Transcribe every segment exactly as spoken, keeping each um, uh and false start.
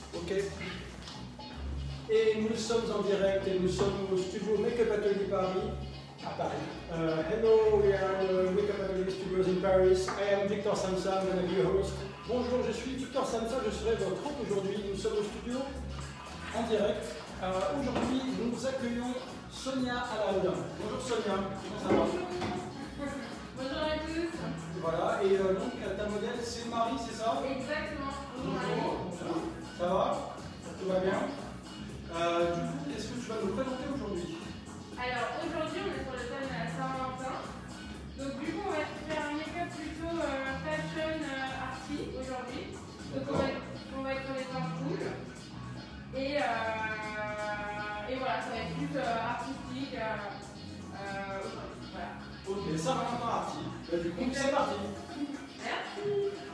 Ok. Et nous sommes en direct et nous sommes au studio Make-up Atelier Paris, à Paris. Uh, hello, we are in the Make-up Atelier Studios in Paris. I am Victor Samsa, I'm going to be your host. Bonjour, je suis Victor Samsa, je serai votre hôte aujourd'hui. Nous sommes au studio en direct. Uh, aujourd'hui, nous accueillons Sonia Alaoudin. Bonjour Sonia, comment ça va? Bonjour à tous. Voilà, et euh, donc ta modèle c'est Marie, c'est ça? Exactement. Bonjour. Ça va? Tout va bien? Euh, du coup, qu'est-ce que tu vas nous présenter aujourd'hui? Alors aujourd'hui, on est sur le thème de la Saint-Valentin. Donc du coup, on va faire un make-up plutôt euh, fashion euh, arty aujourd'hui. Donc on va, être, on va être sur les teintes cool. Et, euh, et voilà, ça va être plus euh, artistique. Euh, euh, voilà. Ok, Saint-Valentin arty. Bah, du coup, c'est parti. Merci.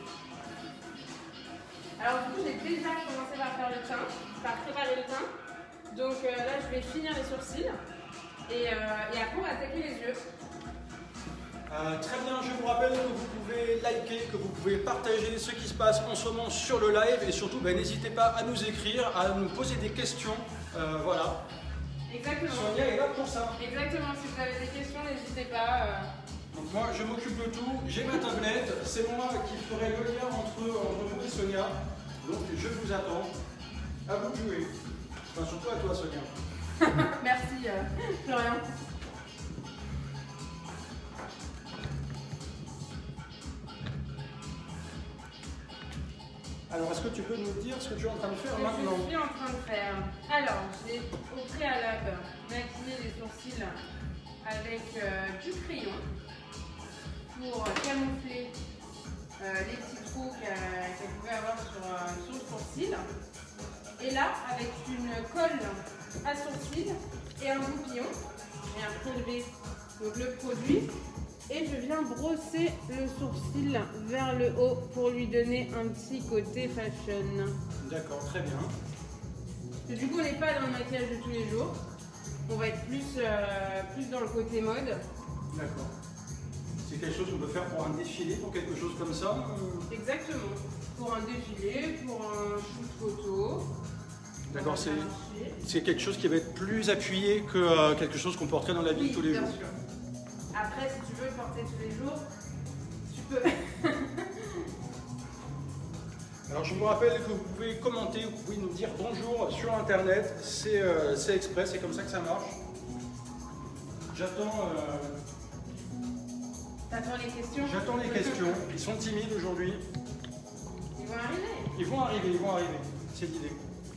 Alors du coup, j'ai déjà commencé par faire le teint, par préparer le teint. Donc euh, là, je vais finir les sourcils et, euh, et après, on va attaquer les yeux. Euh, très bien, je vous rappelle que vous pouvez liker, que vous pouvez partager ce qui se passe en ce moment sur le live et surtout, ben, n'hésitez pas à nous écrire, à nous poser des questions. Euh, voilà. Exactement. Sonia est là pour ça. Exactement, si vous avez des questions, n'hésitez pas. Euh... Donc moi, je m'occupe de tout, j'ai ma tablette, c'est moi qui ferai le lien entre, entre vous et Sonia. Donc je vous attends. À vous de jouer. Enfin, surtout à toi, Sonia. Merci, euh, Florian. Alors, est-ce que tu peux nous dire ce que tu es en train de faire ce maintenant? que je suis en train de faire. Alors, j'ai au préalable maquillé les sourcils avec euh, du crayon pour camoufler euh, les petits trous qu'elle qu pouvait avoir sur, euh, sur le sourcil. Et là, avec une colle à sourcil et un goupillon, je viens prélever donc, le produit et je viens brosser le sourcil vers le haut pour lui donner un petit côté fashion. D'accord, très bien. Et du coup, on n'est pas dans le maquillage de tous les jours. On va être plus, euh, plus dans le côté mode. D'accord. C'est quelque chose qu'on peut faire pour un défilé, pour quelque chose comme ça? Exactement. Pour un défilé, pour un shoot photo. D'accord, c'est quelque chose qui va être plus appuyé que euh, quelque chose qu'on porterait dans la vie oui, de tous les bien jours. Sûr. Après, si tu veux le porter tous les jours, tu peux. Alors je vous rappelle que vous pouvez commenter, vous pouvez nous dire bonjour sur internet, c'est euh, exprès, c'est comme ça que ça marche. J'attends euh... T'attends les questions? J'attends les questions, ils sont timides aujourd'hui. Ils vont arriver. Ils vont arriver, ils vont arriver, c'est l'idée.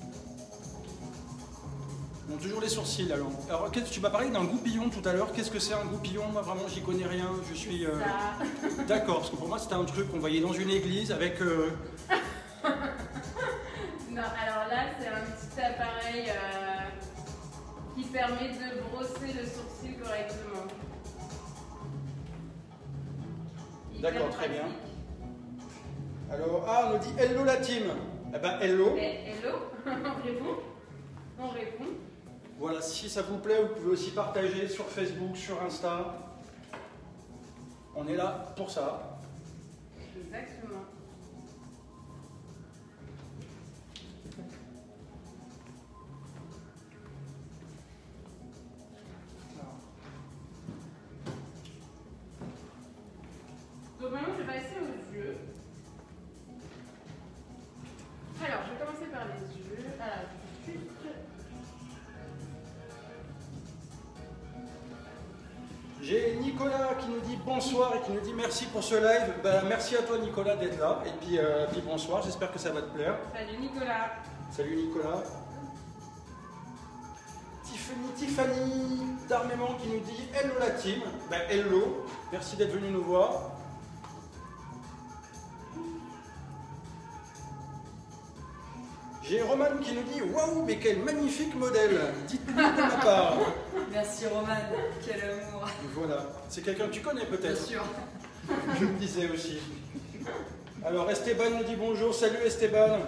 Bon, toujours les sourcils alors. Alors tu m'as parlé d'un goupillon tout à l'heure, qu'est-ce que c'est un goupillon? Moi vraiment j'y connais rien, je suis... Euh... D'accord, parce que pour moi c'était un truc qu'on voyait dans une église avec... Euh... Non, alors là c'est un petit appareil euh, qui permet de brosser le sourcil correctement. D'accord, très bien. Alors, ah, on nous dit hello la team. Eh ben hello. Eh, hello, on répond. On répond. Voilà, si ça vous plaît, vous pouvez aussi partager sur Facebook, sur Insta. On est là pour ça. Exactement. Donc maintenant, je vais passer aux yeux. Alors, je vais commencer par les yeux. Alors, juste... J'ai Nicolas qui nous dit bonsoir et qui nous dit merci pour ce live. Ben, merci à toi Nicolas d'être là. Et puis, euh, puis bonsoir, j'espère que ça va te plaire. Salut Nicolas. Salut Nicolas. Tiffany, Tiffany d'Armément qui nous dit hello la team. Ben, hello, merci d'être venu nous voir. J'ai Roman qui nous dit waouh, mais quel magnifique modèle. Dites-nous de ma part. Merci Roman, quel amour. Voilà, c'est quelqu'un que tu connais peut-être. Bien sûr. Je me disais aussi. Alors Esteban nous dit bonjour, salut Esteban.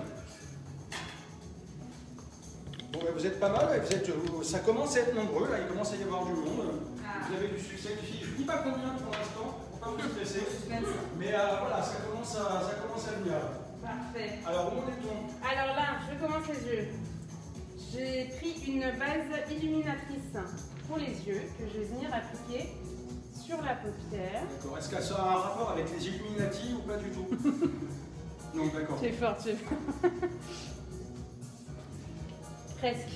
Bon, ben, vous êtes pas mal, vous êtes, ça commence à être nombreux, là, il commence à y avoir du monde. Ah. Vous avez du succès, les filles. Je ne dis pas combien pour l'instant, pour pas vous stresser. Mais euh, voilà, ça commence, à, ça commence à venir. Parfait. Alors, où en est-on? Alors là, je commence les yeux. J'ai pris une base illuminatrice pour les yeux que je vais venir appliquer sur la paupière. D'accord. Est-ce que ça a un rapport avec les Illuminati ou pas du tout? Non, d'accord. Tu es fort, tu es fort. Presque.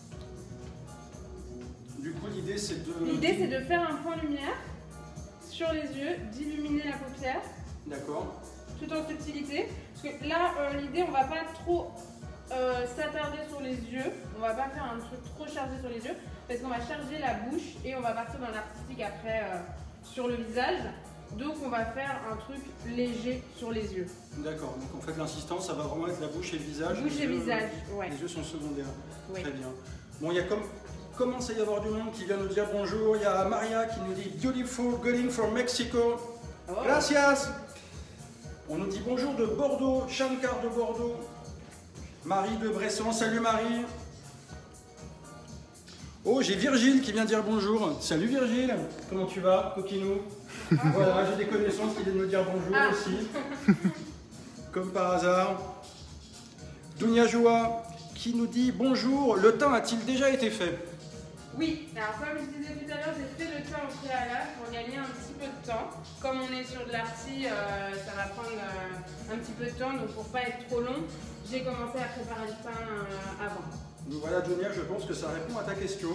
Du coup, l'idée c'est de... L'idée c'est de faire un point lumière sur les yeux, d'illuminer la paupière. D'accord. Tout en subtilité. Parce que là, euh, l'idée, on va pas trop euh, s'attarder sur les yeux. On va pas faire un truc trop chargé sur les yeux. Parce qu'on va charger la bouche et on va partir dans l'artistique après euh, sur le visage. Donc on va faire un truc léger sur les yeux. D'accord, donc en fait l'insistance ça va vraiment être la bouche et le visage. Bouche et visage, ouais. Les yeux sont secondaires. Oui. Très bien. Bon, il y a comme commence à y avoir du monde qui vient nous dire bonjour. Il y a Maria qui nous dit beautiful girl from Mexico. Oh. Gracias. On nous dit bonjour de Bordeaux, Shankar de Bordeaux. Marie de Bresson, salut Marie. Oh, j'ai Virgile qui vient dire bonjour. Salut Virgile, comment tu vas, coquinou? Voilà, j'ai des connaissances qui viennent nous dire bonjour ah. aussi. Comme par hasard. Dounia Joa qui nous dit bonjour, le teint a-t-il déjà été fait? Oui, alors comme je disais tout à l'heure, j'ai fait le teint au préalable pour gagner un petit peu de temps. Comme on est sur de l'arty, euh, ça va prendre euh, un petit peu de temps, donc pour pas être trop long, j'ai commencé à préparer le teint euh, avant. Donc voilà Dounia, je pense que ça répond à ta question.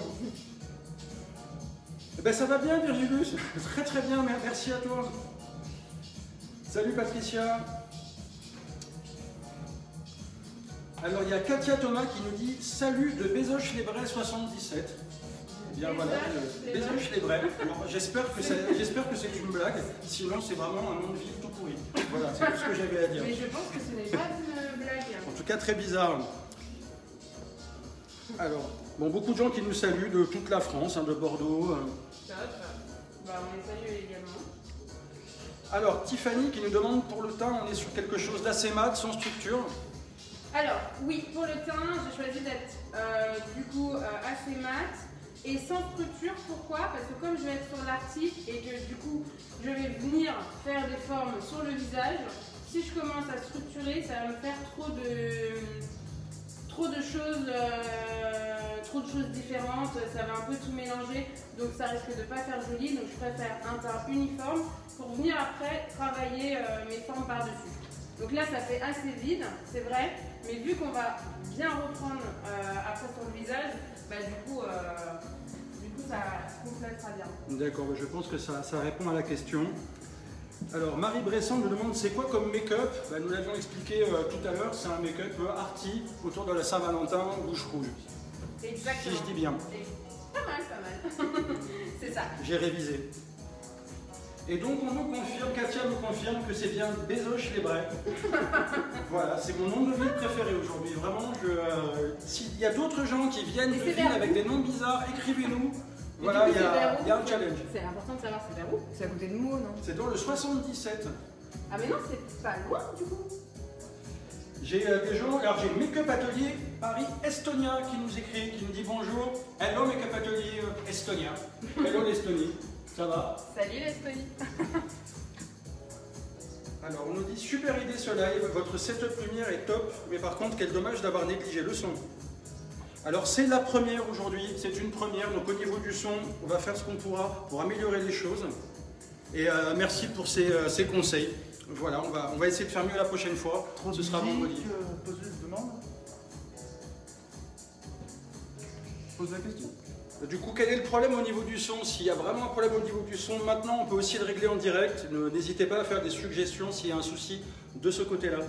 Eh ben ça va bien Virgilus, très très bien, merci à toi. Salut Patricia. Alors il y a Katia Thomas qui nous dit salut de Bézoche-les-Brais soixante-dix-sept. Eh bien voilà, Bézoche-les-Brais. J'espère que c'est une blague, sinon c'est vraiment un nom de ville tout pourri. Voilà, c'est tout ce que j'avais à dire. Mais je pense que ce n'est pas une blague. En tout cas très bizarre. Alors, bon, beaucoup de gens qui nous saluent de toute la France, hein, de Bordeaux. Top. Bah, on les salue également. Alors, Tiffany qui nous demande pour le teint, on est sur quelque chose d'assez mat, sans structure. Alors, oui, pour le teint, j'ai choisi d'être euh, du coup euh, assez mat et sans structure. Pourquoi? Parce que comme je vais être sur l'arty et que du coup, je vais venir faire des formes sur le visage, si je commence à structurer, ça va me faire trop de... trop de choses, euh, trop de choses différentes, ça va un peu tout mélanger, donc ça risque de pas faire joli, donc je préfère un teint uniforme pour venir après travailler euh, mes formes par-dessus. Donc là ça fait assez vide, c'est vrai, mais vu qu'on va bien reprendre euh, après sur le visage, bah, du coup, euh, du coup ça se complétera bien. D'accord, je pense que ça, ça répond à la question. Alors, Marie Bresson nous demande c'est quoi comme make-up? Bah, nous l'avions expliqué euh, tout à l'heure, c'est un make-up euh, arty autour de la Saint-Valentin, bouche rouge. Exactement. Si je dis bien. Et pas mal, pas mal. C'est ça. J'ai révisé. Et donc, on nous confirme, Katia nous confirme que c'est bien Bézoche-les-Brais. Voilà, c'est mon nom de ville préféré aujourd'hui. Vraiment, je, euh, s'il y a d'autres gens qui viennent de villes avec des noms bizarres, écrivez-nous. Voilà, il y, a, y a un challenge. C'est important de savoir c'est vers où. C'est à côté de Meaux, non? C'est dans le soixante-dix-sept. Ah mais non, c'est pas loin du coup. J'ai euh, des gens, alors j'ai Make-up Atelier Paris Estonia qui nous écrit, qui nous dit bonjour. Hello Make-up Atelier euh, Estonia. Hello l'Estonie, ça va? Salut l'Estonie. Alors on nous dit super idée ce live, votre setup lumière est top, mais par contre quel dommage d'avoir négligé le son. Alors c'est la première aujourd'hui, c'est une première, donc au niveau du son, on va faire ce qu'on pourra pour améliorer les choses. Et euh, merci pour ces, euh, ces conseils. Voilà, on va, on va essayer de faire mieux la prochaine fois. Trop ce sera vendredi. Euh, pose une demande. Pose la question. Du coup, quel est le problème au niveau du son? S'il y a vraiment un problème au niveau du son, maintenant on peut aussi le régler en direct. N'hésitez pas à faire des suggestions s'il y a un souci de ce côté-là.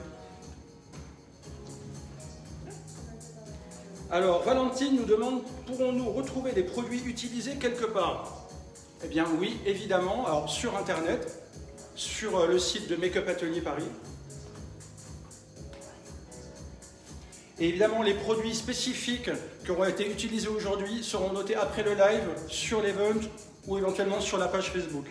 Alors, Valentine nous demande, pourrons-nous retrouver des produits utilisés quelque part? Eh bien oui, évidemment, alors sur Internet, sur le site de Make-up Atelier Paris. Et évidemment, les produits spécifiques qui auront été utilisés aujourd'hui seront notés après le live sur l'event ou éventuellement sur la page Facebook.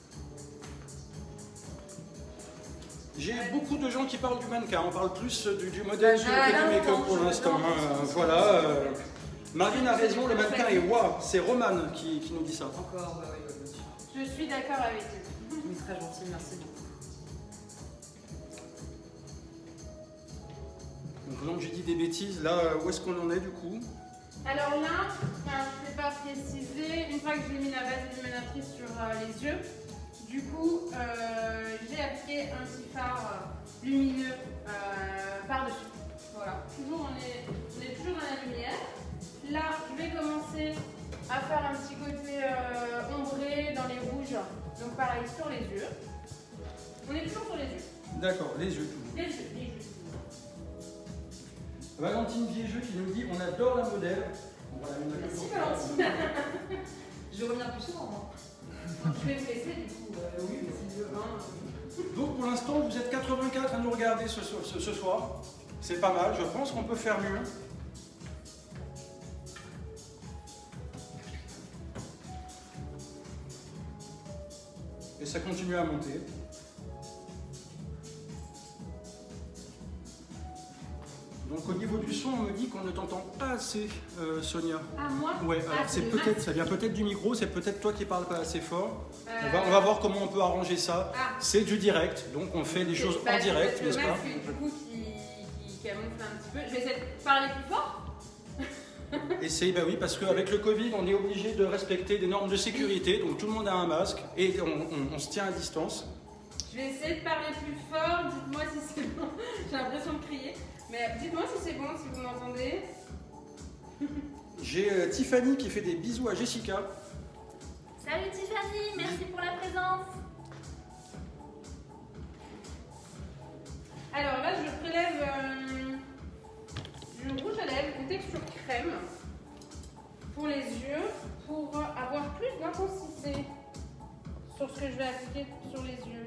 J'ai beaucoup de gens qui parlent du mannequin, on parle plus du, du modèle que ah, du make-up pour l'instant. Euh, voilà. Euh, Marine a raison, le mannequin est waouh, c'est Romane qui, qui nous dit ça. Encore, bah oui, bien sûr. Je suis d'accord avec eux. Oui, très gentil, merci beaucoup. Donc j'ai dit des bêtises, là où est-ce qu'on en est du coup? Alors là, enfin, je ne l'ai pas précisé, une fois que j'ai mis la base illuminatrice sur euh, les yeux, du coup, euh, j'ai appliqué un petit phare lumineux euh, par-dessus. Voilà, toujours on est, on est toujours dans la lumière. Là, je vais commencer à faire un petit côté euh, ombré dans les rouges, donc pareil sur les yeux. On est toujours sur les yeux. D'accord, les yeux toujours. Les yeux, les yeux. Valentine Viejeux qui nous dit on adore la modèle. On va la mettre Merci sur- Valentine. Je vais revenir plus souvent, moi. Je vais me laisser du coup. Euh, oui, mais si tu veux. Hein. Donc pour l'instant vous êtes quatre-vingt-quatre à nous regarder ce, ce, ce soir. C'est pas mal, je pense qu'on peut faire mieux. Et ça continue à monter. Donc au niveau du son, on me dit qu'on ne t'entend pas assez, euh, Sonia. Ah, moi? Ouais, alors Ah, c'est le peut-être, masque. ça vient peut-être du micro, c'est peut-être toi qui parles pas assez fort. Euh, On va, on va voir comment on peut arranger ça. Ah. C'est du direct, donc on fait des c'est- choses bah, en direct, c'est n'est-ce le pas? masque, du coup, qui, qui camoufle un petit peu. Je vais essayer de parler plus fort. Et c'est, bah oui, parce qu'avec le Covid, on est obligé de respecter des normes de sécurité, donc tout le monde a un masque et on, on- on se tient à distance. Je vais essayer de parler plus fort. Dites-moi si c'est bon. J'ai l'impression de crier. Mais dites-moi si c'est bon, si vous m'entendez. J'ai euh, Tiffany qui fait des bisous à Jessica. Salut Tiffany, merci pour la présence. Alors là, je prélève euh, du rouge à lèvres, une texture crème pour les yeux, pour avoir plus d'intensité sur ce que je vais appliquer sur les yeux.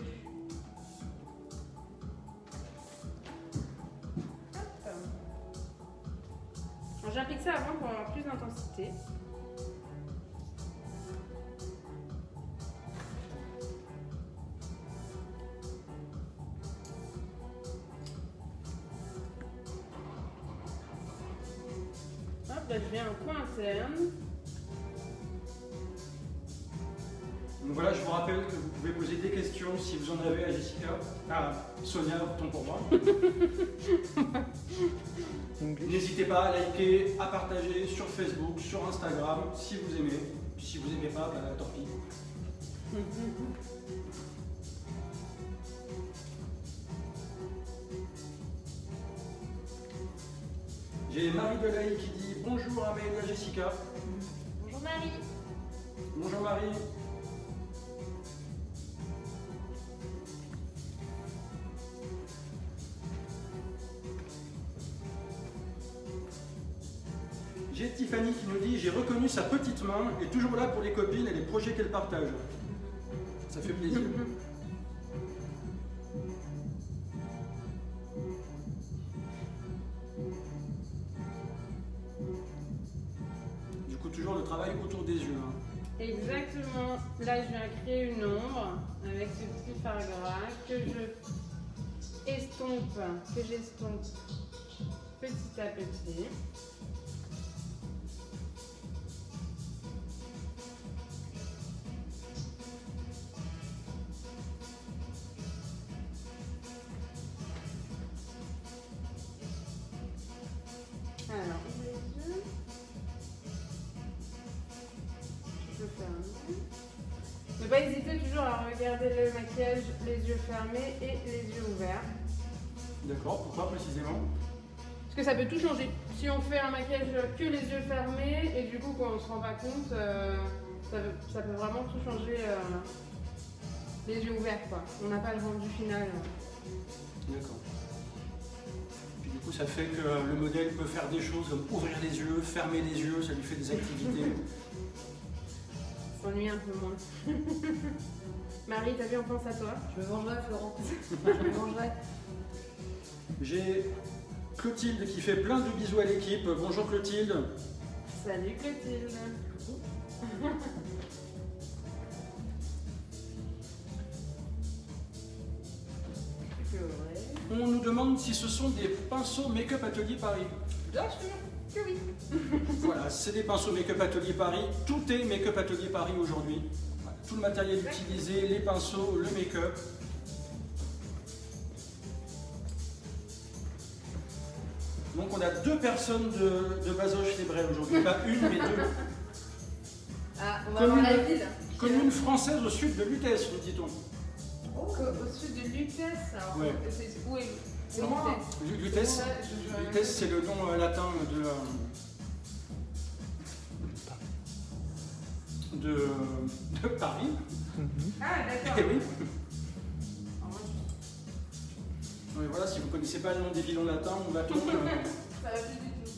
Hop. Alors, j'applique ça avant pour avoir plus d'intensité. Hop, là, je viens au coin interne. Donc voilà, je vous rappelle que vous pouvez poser des questions si vous en avez à Jessica. Ah, Sonia, autant pour moi. N'hésitez pas à liker, à partager sur Facebook, sur Instagram, si vous aimez. Puis si vous n'aimez pas, bah, tant pis. J'ai Marie Delahaye qui dit bonjour Amélia Jessica. Bonjour Marie. Bonjour Marie. J'ai Tiffany qui nous dit j'ai reconnu sa petite main et toujours là pour les copines et les projets qu'elle partage. Ça fait plaisir. Du coup toujours le travail autour des yeux. hein. Exactement. Là, je viens créer une ombre avec ce petit fard gras que je estompe, que j'estompe petit à petit. Alors, les yeux. Je ferme. Ne pas hésiter toujours à regarder le maquillage les yeux fermés et les yeux ouverts. D'accord, pourquoi précisément? Parce que ça peut tout changer. Si on fait un maquillage que les yeux fermés et du coup quand on se rend pas compte, euh, ça, peut, ça peut vraiment tout changer euh, les yeux ouverts quoi. On n'a pas le rendu final. D'accord. Puis du coup ça fait que le modèle peut faire des choses comme ouvrir les yeux, fermer les yeux, ça lui fait des activités. S'ennuie un peu moins. Marie, t'as vu, on pense à toi. Je me vengerai, Florent. Je me vengerai. J'ai Clotilde qui fait plein de bisous à l'équipe. Bonjour Clotilde. Salut Clotilde. On nous demande si ce sont des pinceaux Make-up Atelier Paris. Bien sûr que oui. Voilà, c'est des pinceaux Make-up Atelier Paris. Tout est Make-up Atelier Paris aujourd'hui. Voilà, tout le matériel utilisé, les pinceaux, le make-up. Donc on a deux personnes de, de Bazoches-les-Bray aujourd'hui, pas une mais deux. Ah, on va Commune, voir la ville. commune française au sud de Lutèce, nous dit-on. Oh, au sud de Lutèce. Alors, Ouais. c'est où est C'est moi. Lutèce? Lutèce, Ouais, je- je- Lutèce c'est le nom euh, latin de, euh, de, de Paris. Ah, d'accord. Eh oui. Alors, moi, Ouais, voilà, si vous ne connaissez pas le nom des villes en latin, on va tomber. je- ça va plus du tout.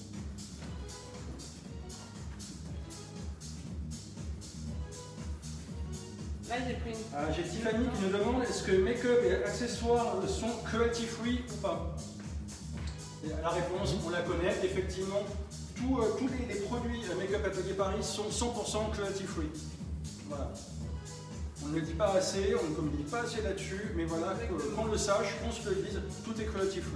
Là, j'ai pris une. Ah, j'ai Tiffany qui nous demande est-ce que make-up et accessoires sont cruelty free ou pas? Et la réponse, on la connaît, effectivement, tous, euh, tous les, les produits euh, Make-up Atelier Paris sont cent pour cent cruelty free. Voilà. On ne le dit pas assez, on ne communique pas assez là-dessus, mais voilà, que- qu'on le sache, qu'on se le dise, tout est cruelty free.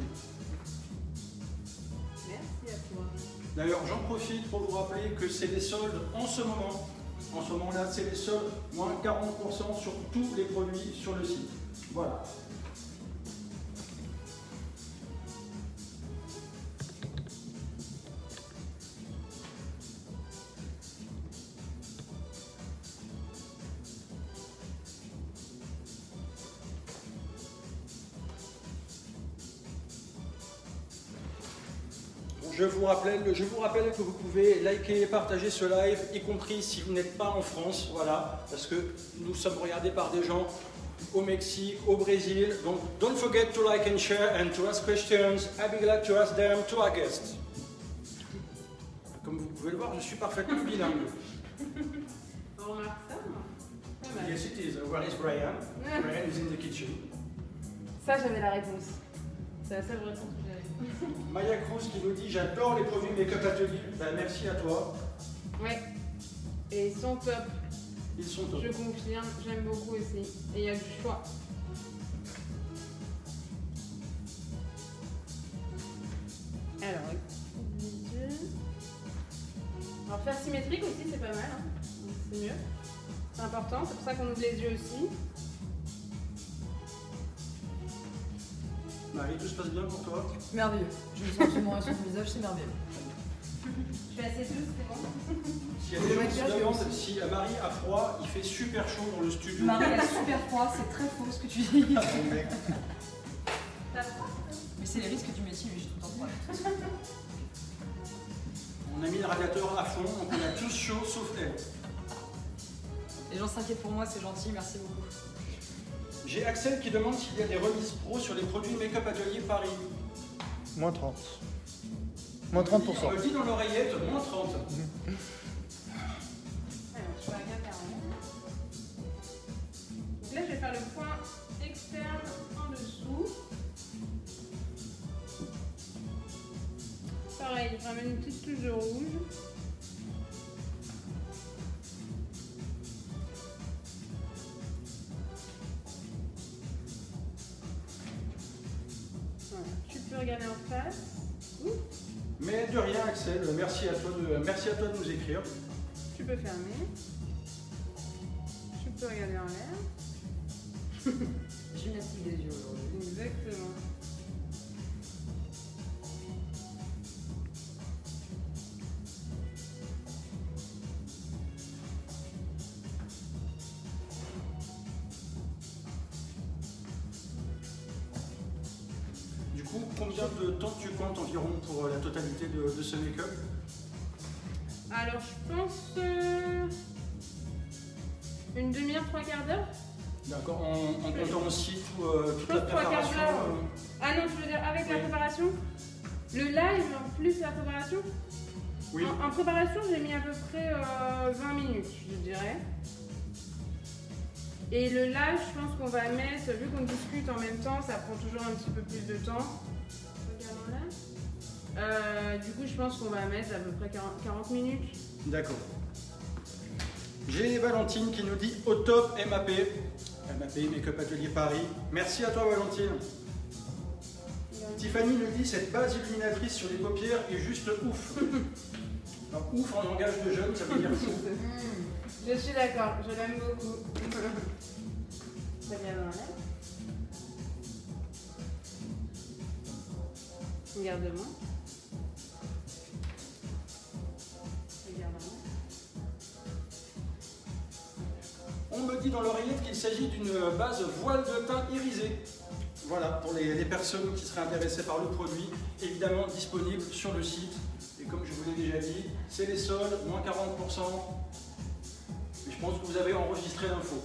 Merci à toi. D'ailleurs, j'en profite pour vous rappeler que c'est les soldes en ce moment. En ce moment-là, c'est les soldes, moins quarante pour cent sur tous les produits sur le site. Voilà. Je vous, rappelle, je vous rappelle que vous pouvez liker et partager ce live, y compris si vous n'êtes pas en France, voilà, parce que nous sommes regardés par des gens au Mexique, au Brésil. Donc, don't forget to like and share and to ask questions. I'll be glad to ask them to our guests. Comme vous pouvez le voir, je suis parfaitement bilingue. On remarque ça? Pas mal. Yes, it is. Where is Brian? Brian is in the kitchen. Ça, j'avais la réponse. C'est la seule réponse que j'avais. Maya Cruz qui nous dit j'adore les produits Make-up Atelier. Ben, merci à toi. Ouais. Et ils sont top. Ils sont top. Je confirme, j'aime beaucoup aussi. Et il y a du choix. Alors, les yeux. Alors, faire symétrique aussi, c'est pas mal. Hein. Donc, c'est mieux. C'est important, c'est pour ça qu'on ouvre les yeux aussi. Marie, tout se passe bien pour toi? Merveilleux. Je me sens absolument sur mon visage, c'est merveilleux. Je suis assez douce, c'est bon. S'il y a des gens qui se demandent si à Marie a froid, il fait super chaud dans le studio. Marie, elle a super froid, c'est très faux ce que tu dis. T'as froid? Mais c'est les risques du métier, mais j'ai tout le temps froid. On a mis le radiateur à fond, donc on a tous chaud sauf elle. Les gens s'inquiètent pour moi, c'est gentil, merci beaucoup. J'ai Axel qui demande s'il y a des remises pro sur les produits Make-up Atelier Paris. Moins trente. Moins trente pour cent. On me dit dans l'oreillette, moins trente. Alors, je vais regarder en. Donc là, je vais faire le point externe en dessous. Pareil, je ramène une petite touche de rouge. Voilà, tu peux regarder en face. Ouh, Mais de rien Axel, merci à toi de, merci à toi de nous écrire. tu peux fermer. Tu peux regarder en l'air. Gymnastique des yeux aujourd'hui. Exactement. Du coup, combien de temps tu comptes environ pour la totalité de, de ce make-up? Alors, je pense euh, une demi-heure, trois quarts d'heure. D'accord, en, en comptant aussi tout, euh, toute la pense trois quarts préparation. d'heure. euh, Ah non, tu veux dire avec la Oui. préparation? Le live plus la préparation? Oui, En, en préparation, j'ai mis à peu près euh, vingt minutes, je dirais. Et le live, je pense qu'on va mettre, vu qu'on discute en même temps, ça prend toujours un petit peu plus de temps. Regardons là. Euh, du coup, je pense qu'on va mettre à peu près quarante, quarante minutes. d'accord. J'ai Valentine qui nous dit au top M A P. M A P, Make-up Atelier Paris. Merci à toi Valentine. Tiffany nous dit cette base illuminatrice sur les paupières est juste ouf. Alors, ouf en langage de jeune, ça veut dire fou. Je suis d'accord, je l'aime beaucoup. Ça vient dans l'air. Regarde-moi. On me dit dans l'oreillette qu'il s'agit d'une base voile de teint irisée. Voilà, pour les, les personnes qui seraient intéressées par le produit, évidemment disponible sur le site. Et comme je vous l'ai déjà dit, c'est les soldes, moins quarante pour cent. Et je pense que vous avez enregistré l'info.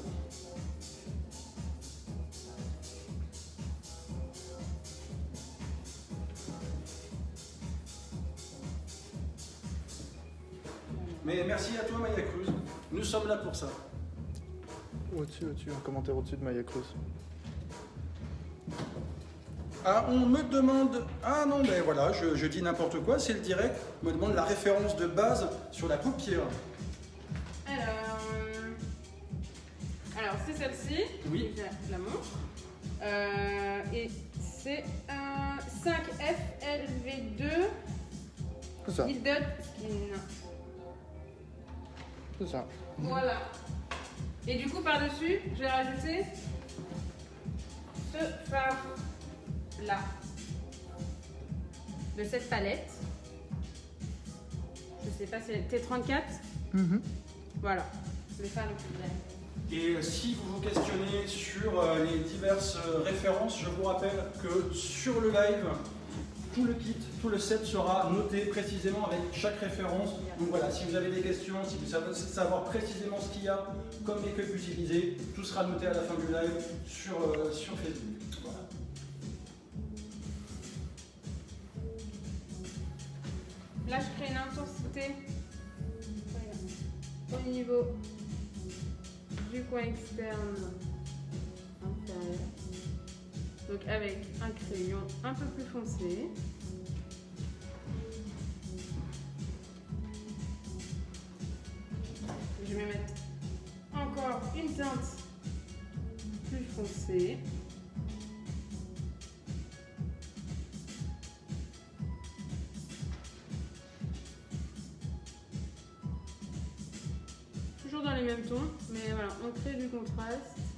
Mais merci à toi Maya Cruz, nous sommes là pour ça. Au-dessus, au-dessus, un commentaire au-dessus de Maya Cruz. Ah, on me demande... Ah non, ben voilà, je, je dis n'importe quoi, c'est le direct. On me demande la référence de base sur la paupière. Alors, Alors c'est celle-ci. Oui. Je la montre. Euh, et c'est un cinq F L V deux. C'est ça. Gilded Skin. C'est ça. Voilà. Et du coup, par-dessus, je vais rajouter ce fard là de cette palette. Je sais pas si c'est T trente-quatre. Mm-hmm. Voilà, le fard le plus bel. Et si vous vous questionnez sur euh, les diverses euh, références, je vous rappelle que sur le live, tout le kit, tout le set sera noté précisément avec chaque référence. Donc voilà, si vous avez des questions, si vous savez savoir précisément ce qu'il y a comme make-up utilisé, tout sera noté à la fin du live sur, euh, sur Facebook. Voilà. Là, je crée une intensité au niveau du coin externe intérieur. Donc avec un crayon un peu plus foncé. Je vais mettre encore une teinte plus foncée. Toujours dans les mêmes tons, mais voilà, on crée du contraste.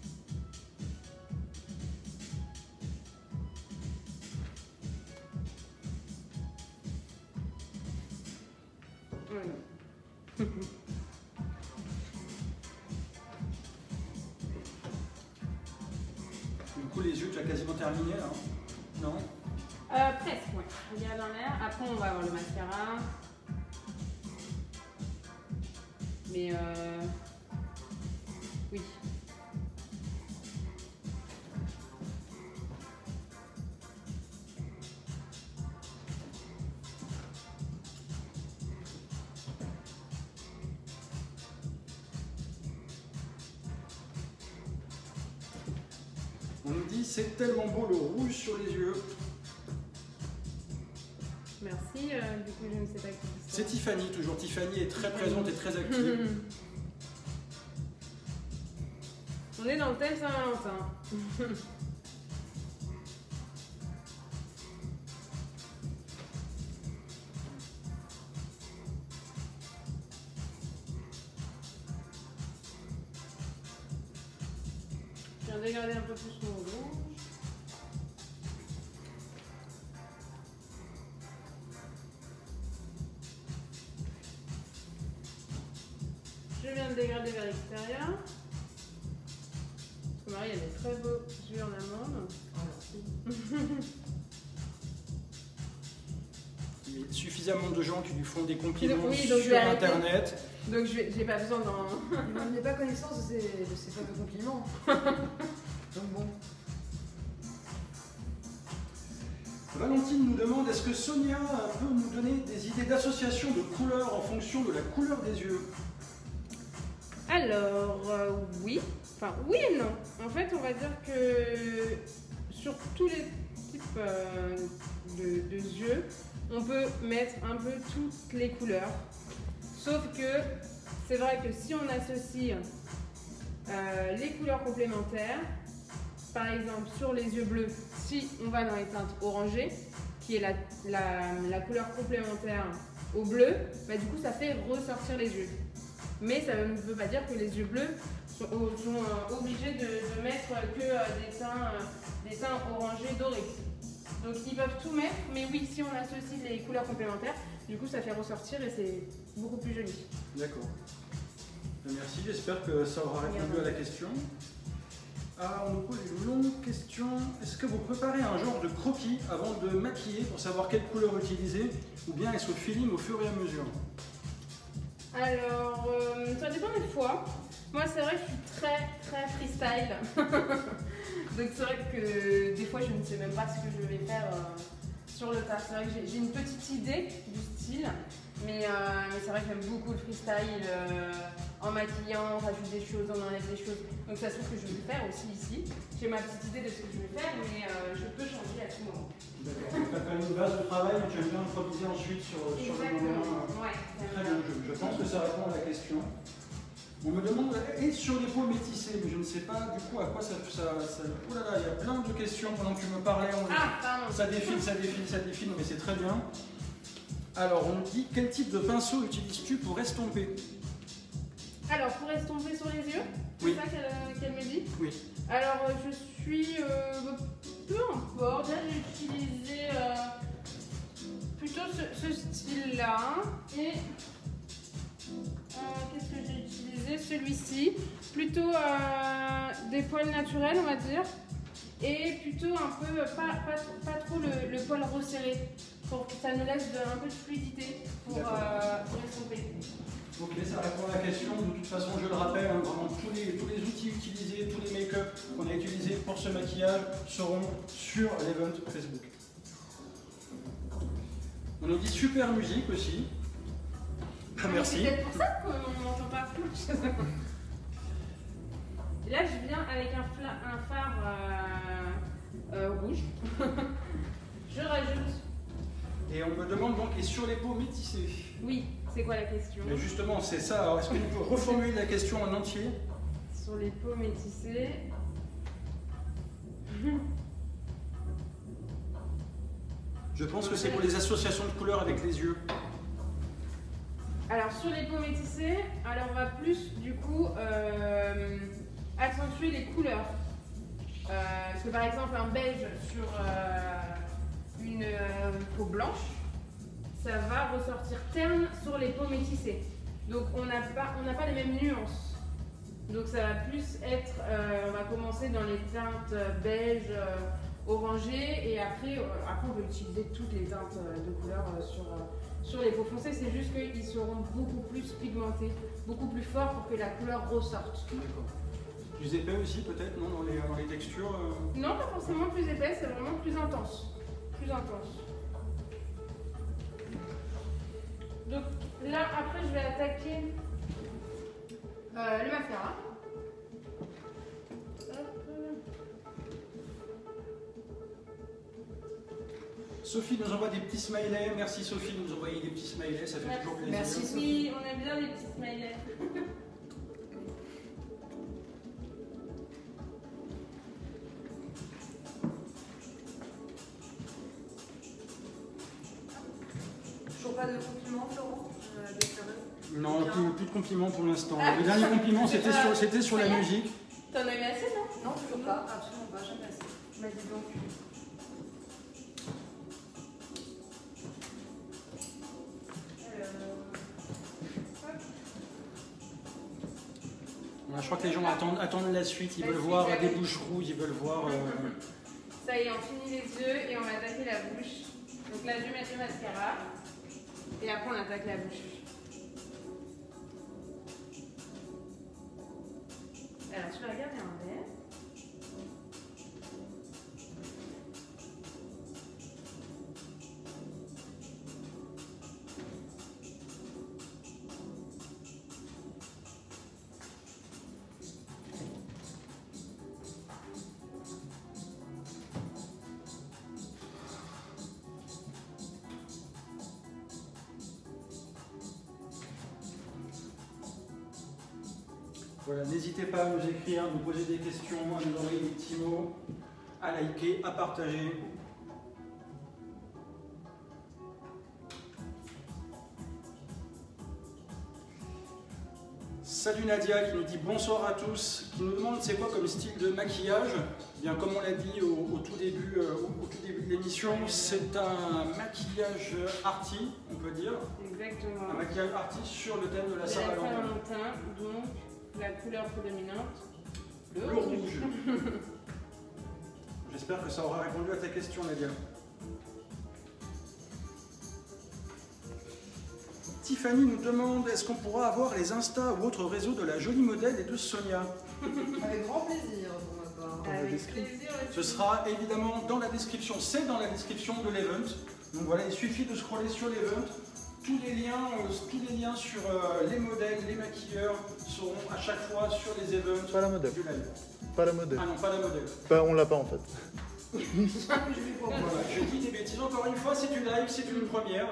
Voilà. Du coup, les yeux, tu as quasiment terminé là, hein? Non? Euh, presque, ouais. Regarde dans l'air. Après, on va avoir le mascara. Mais euh... oui. On nous dit c'est tellement beau le rouge sur les yeux. Merci, euh, du coup je ne sais pas qui C'est Tiffany, toujours. Tiffany est très présente et très active. On est dans le thème Saint-Valentin. Je viens de dégrader un peu plus mon rouge. Je viens de dégrader vers l'extérieur. Parce que Marie a des très beaux yeux en amande. Oh, merci. Il y a suffisamment de gens qui lui font des compliments Oui, donc je sur vais arrêter. internet. Donc je n'ai pas besoin d'en... Je n'ai pas connaissance de ces, de ces fameux compliments. Donc bon. Valentine nous demande est-ce que Sonia peut nous donner des idées d'association de couleurs en fonction de la couleur des yeux? Alors, euh, oui. Enfin, oui et non. En fait, on va dire que sur tous les types euh, de, de yeux, on peut mettre un peu toutes les couleurs. Sauf que c'est vrai que si on associe euh, les couleurs complémentaires, par exemple sur les yeux bleus, si on va dans les teintes orangées, qui est la, la, la couleur complémentaire au bleu, bah, du coup ça fait ressortir les yeux. Mais ça ne veut pas dire que les yeux bleus sont, sont euh, obligés de, de mettre que euh, des teints, euh, des teints orangés dorés. Donc ils peuvent tout mettre, mais oui, si on associe les couleurs complémentaires, du coup ça fait ressortir et c'est beaucoup plus joli. D'accord. Merci, j'espère que ça aura répondu à la question. Ah, on nous pose une longue question. Est-ce que vous préparez un genre de croquis avant de maquiller pour savoir quelle couleur utiliser, ou bien est-ce au feeling au fur et à mesure? Alors, euh, ça dépend des fois. Moi, c'est vrai que je suis très très freestyle. Donc c'est vrai que des fois, je ne sais même pas ce que je vais faire euh, sur le tas. C'est vrai que j'ai une petite idée du style, mais, euh, mais c'est vrai que j'aime beaucoup le freestyle. Euh, en maquillant, on rajoute des choses, on enlève des choses. Donc ça se trouve que je vais le faire aussi ici. J'ai ma petite idée de ce que je vais faire, mais euh, je peux changer à tout moment. D'accord. Tu as quand même une base de travail, mais tu aimes bien improviser ensuite sur, sur le moment. Ouais, très bien, je, je pense que ça répond à la question. On me demande, et sur les peaux métissées, mais je ne sais pas du coup à quoi ça... ça, ça oh là là, il y a plein de questions pendant que tu me parlais. On ah, pardon. Ça défile, ça défile, ça défile, mais c'est très bien. Alors, on me dit, quel type de pinceau utilises-tu pour estomper? Alors, pour estomper sur les yeux, c'est oui. ça qu'elle qu'elle me dit? Oui. Alors, je suis... Euh, peu importe, là j'ai utilisé euh, plutôt ce, ce style-là. Et... Euh, Qu'est-ce que j'ai utilisé? Celui-ci. Plutôt euh, des poils naturels, on va dire. Et plutôt un peu, pas, pas, pas trop le, le poil resserré. Pour que ça nous laisse de, un peu de fluidité pour, euh, pour estomper. Ok, ça répond à la question. De toute façon, je le rappelle, hein, vraiment tous les, tous les outils utilisés, tous les make-up qu'on a utilisés pour ce maquillage seront sur l'event Facebook. On nous dit super musique aussi. Ah, merci. C'est peut-être pour ça qu'on n'entend pas plus. Et là, je viens avec un, un fard euh, euh, rouge. Je rajoute. Et on me demande donc, et sur les peaux métissées? Oui. C'est quoi la question? Mais justement, c'est ça. Alors, est-ce que tu peux reformuler la question en entier? Sur les peaux métissées. Je pense que c'est pour les associations de couleurs avec les yeux. Alors, sur les peaux métissées, alors on va plus, du coup, euh, accentuer les couleurs. Euh, parce que, par exemple, un beige sur euh, une euh, peau blanche, ça va ressortir terne sur les peaux métissées. Donc on n'a pas, on n'a pas les mêmes nuances. Donc ça va plus être, euh, on va commencer dans les teintes beige, euh, orangé, et après, euh, après on peut utiliser toutes les teintes de couleurs euh, sur, euh, sur les peaux foncées. C'est juste qu'ils seront beaucoup plus pigmentés, beaucoup plus forts pour que la couleur ressorte. D'accord. Plus épais aussi peut-être, non, dans les, dans les textures euh... Non, pas forcément plus épais, c'est vraiment plus intense. Plus intense. Donc là, après, je vais attaquer euh, le mascara. Hop. Sophie nous envoie des petits smileys. Merci Sophie de nous envoyer des petits smileys, ça fait Merci. toujours plaisir. Merci Sophie. Oui, on aime bien les petits smileys. Toujours pas de compliments, Florent euh, Non, plus, plus de compliments pour l'instant. Le dernier compliment, c'était sur, c'était sur la musique. T'en as eu assez, non? Non, toujours pas, absolument pas, jamais assez. Bah dis donc. Ouais, je crois que les gens attendent, attendent la suite, ils La veulent suite, voir la des suite. bouches rouges, ils veulent voir... Euh... Ça y est, on finit les yeux et on va attaquer la bouche. Donc là, je vais mettre le mascara. Et après, on attaque la bouche. Alors, tu vas regarder en verre. Voilà, n'hésitez pas à nous écrire, à nous poser des questions, à nous envoyer des petits mots, à liker, à partager. Salut Nadia qui nous dit bonsoir à tous, qui nous demande c'est quoi comme style de maquillage. Bien, comme on l'a dit au, au tout début, euh, au, au tout début de l'émission, c'est un maquillage arty, on peut dire. Exactement. Un maquillage arty sur le thème de la De la Saint-Valentin. Saint-Valentin, donc la couleur prédominante, le, Le rouge. rouge. J'espère que ça aura répondu à ta question Nadia. Tiffany nous demande est-ce qu'on pourra avoir les Insta ou autres réseaux de la jolie modèle et de Sonia. Avec grand plaisir pour ma part. Avec description. plaisir. Ce sera évidemment dans la description, c'est dans la description de l'event. Donc voilà, il suffit de scroller sur l'event. Tous les liens, euh, tous les liens sur euh, les modèles, les maquilleurs seront à chaque fois sur les events Pas la modèle. du live. Pas la modèle. Ah non, pas la modèle. Pas- on l'a pas en fait. Je vais pour moi. Voilà, je dis des bêtises encore une fois, c'est du live, c'est une première.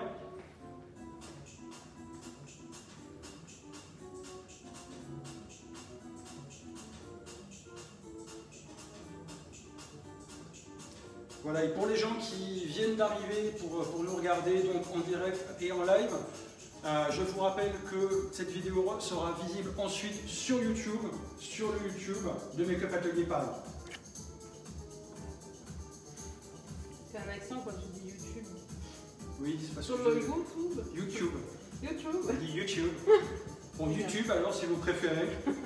Voilà, et pour les gens qui viennent d'arriver pour, pour nous regarder donc en direct et en live, euh, je vous rappelle que cette vidéo sera visible ensuite sur YouTube, sur le YouTube de Make-up Atelier Paris. C'est un accent quand tu dis YouTube. Oui, c'est pas Sur ce le que je- YouTube. YouTube. YouTube. On dit YouTube. Bon, YouTube alors si vous préférez.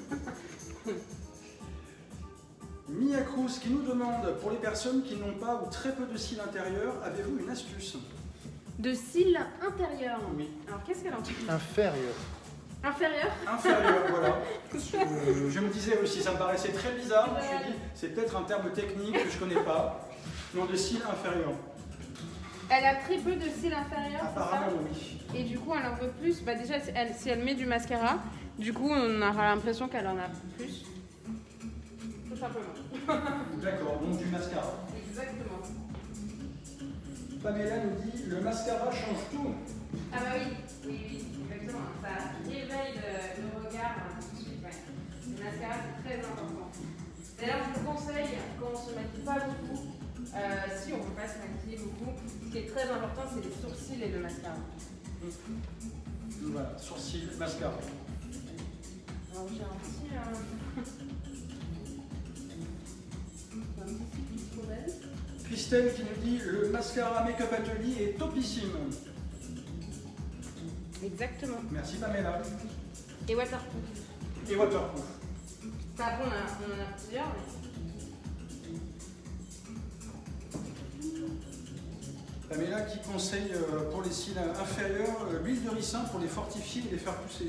Mia Cruz qui nous demande, pour les personnes qui n'ont pas ou très peu de cils intérieurs, avez-vous une astuce? De cils intérieurs. Oui. Alors qu'est-ce qu'elle entend? Inférieur. Inférieur. Inférieur, voilà. Je, je me disais aussi, ça me paraissait très bizarre. Je me suis dit, c'est peut-être un terme technique que je connais pas. Non, de cils inférieurs. Elle a très peu de cils inférieurs, c'est ça? Apparemment, oui. Et du coup, elle en veut plus. Bah déjà, si elle, si elle met du mascara, du coup, on aura l'impression qu'elle en a plus. Tout simplement. D'accord, donc du mascara. Exactement. Pamela nous dit, le mascara change tout. Ah bah oui, oui, oui, exactement. Ça réveille le, le regard tout de suite. Ouais. Le mascara, c'est très important. D'ailleurs, je vous conseille, quand on se maquille pas beaucoup, euh, si on ne veut pas se maquiller beaucoup, ce qui est très important, c'est les sourcils et le mascara. Voilà, sourcils, mascara. Alors, j'ai un petit... Euh... un petit fil pour elle. Christelle qui nous dit, le mascara Make-up Atelier est topissime. Exactement. Merci Pamela. Et waterproof. Et waterproof. Ça, après, on, a, on en a plusieurs. Mais... Pamela qui conseille euh, pour les cils inférieurs euh, l'huile de ricin pour les fortifier et les faire pousser.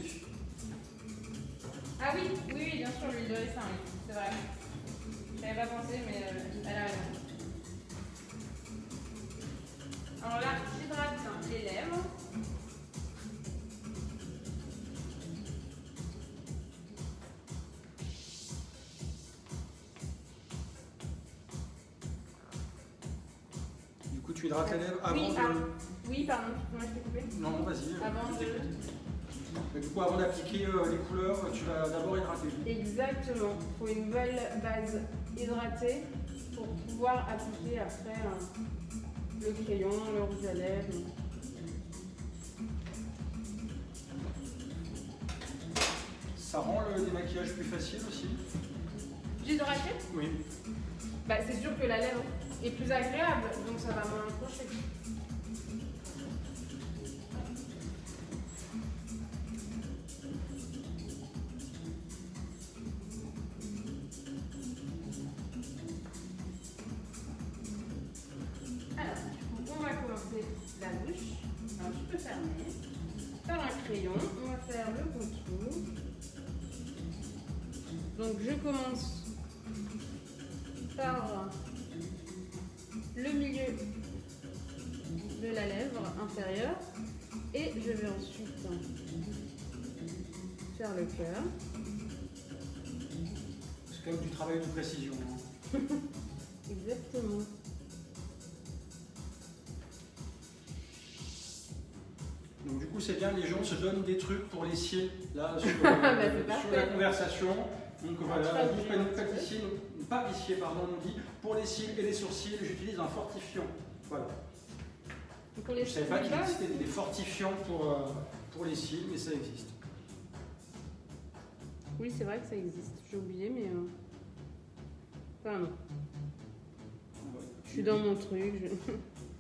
Ah oui, oui, oui, bien sûr, l'huile de ricin, oui, c'est vrai. Je n'avais pas pensé, mais euh, elle a raison. Alors là, j'hydrate les lèvres. Du coup, tu hydrates les lèvres avant Oui, de... ah, oui, pardon, moi je t'ai coupé. Non, non, vas-y. Avant je de... t'écoute. Mais du coup, avant d'appliquer euh, les couleurs, tu vas d'abord hydrater. Exactement, il faut une belle base hydratée pour pouvoir appliquer après euh, le crayon, le rouge à lèvres. Ça rend le démaquillage plus facile aussi. J'hydrate? Oui. Bah, c'est sûr que la lèvre est plus agréable, donc ça va moins accrocher. Alors, on va commencer la bouche, un petit peu fermée. Par un crayon, on va faire le contour. Donc je commence par le milieu de la lèvre inférieure et je vais ensuite faire le cœur. C'est quand même du travail de précision. Hein. Exactement. Donc du coup, c'est bien, les gens se donnent des trucs pour les cils, là, sur, Bah, euh, c'est sur parfait. la conversation. Donc voilà, Très dit bien. pâtissier, pâtissier, pardon, on dit, pour les cils et les sourcils, j'utilise un fortifiant. Voilà. Donc, pour les Je ne savais pas qu'il cils, existait des fortifiants pour, euh, pour les cils, mais ça existe. Oui, c'est vrai que ça existe. J'ai oublié, mais. Euh... Enfin, non. Je suis dans mon truc. Je...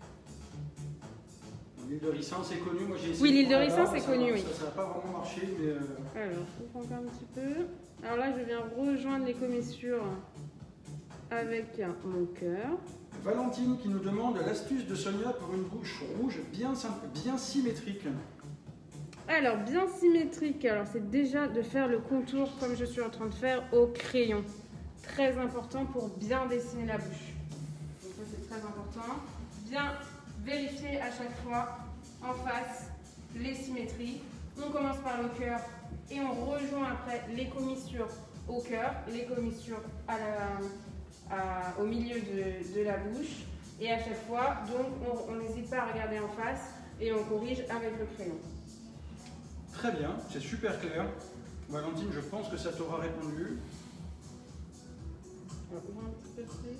L'île de Ricin, c'est connu. Moi, j'ai essayé. Oui, l'île de Ricin, Ricin, c'est connu, oui. Ça n'a pas vraiment marché, mais. Euh... Alors, je prends encore un petit peu. Alors là, je viens rejoindre les commissures avec mon cœur. Valentine qui nous demande l'astuce de Sonia pour une bouche rouge bien, simple, bien symétrique. Alors, bien symétrique, alors c'est déjà de faire le contour comme je suis en train de faire au crayon. Très important pour bien dessiner la bouche. Donc ça, c'est très important. Bien vérifier à chaque fois en face les symétries. On commence par le cœur et on rejoint après les commissures au cœur, les commissures à la, à, au milieu de, de la bouche. Et à chaque fois, donc, on n'hésite pas à regarder en face et on corrige avec le crayon. Très bien, c'est super clair. Valentine, je pense que ça t'aura répondu. On va ouvrir un petit peu plus.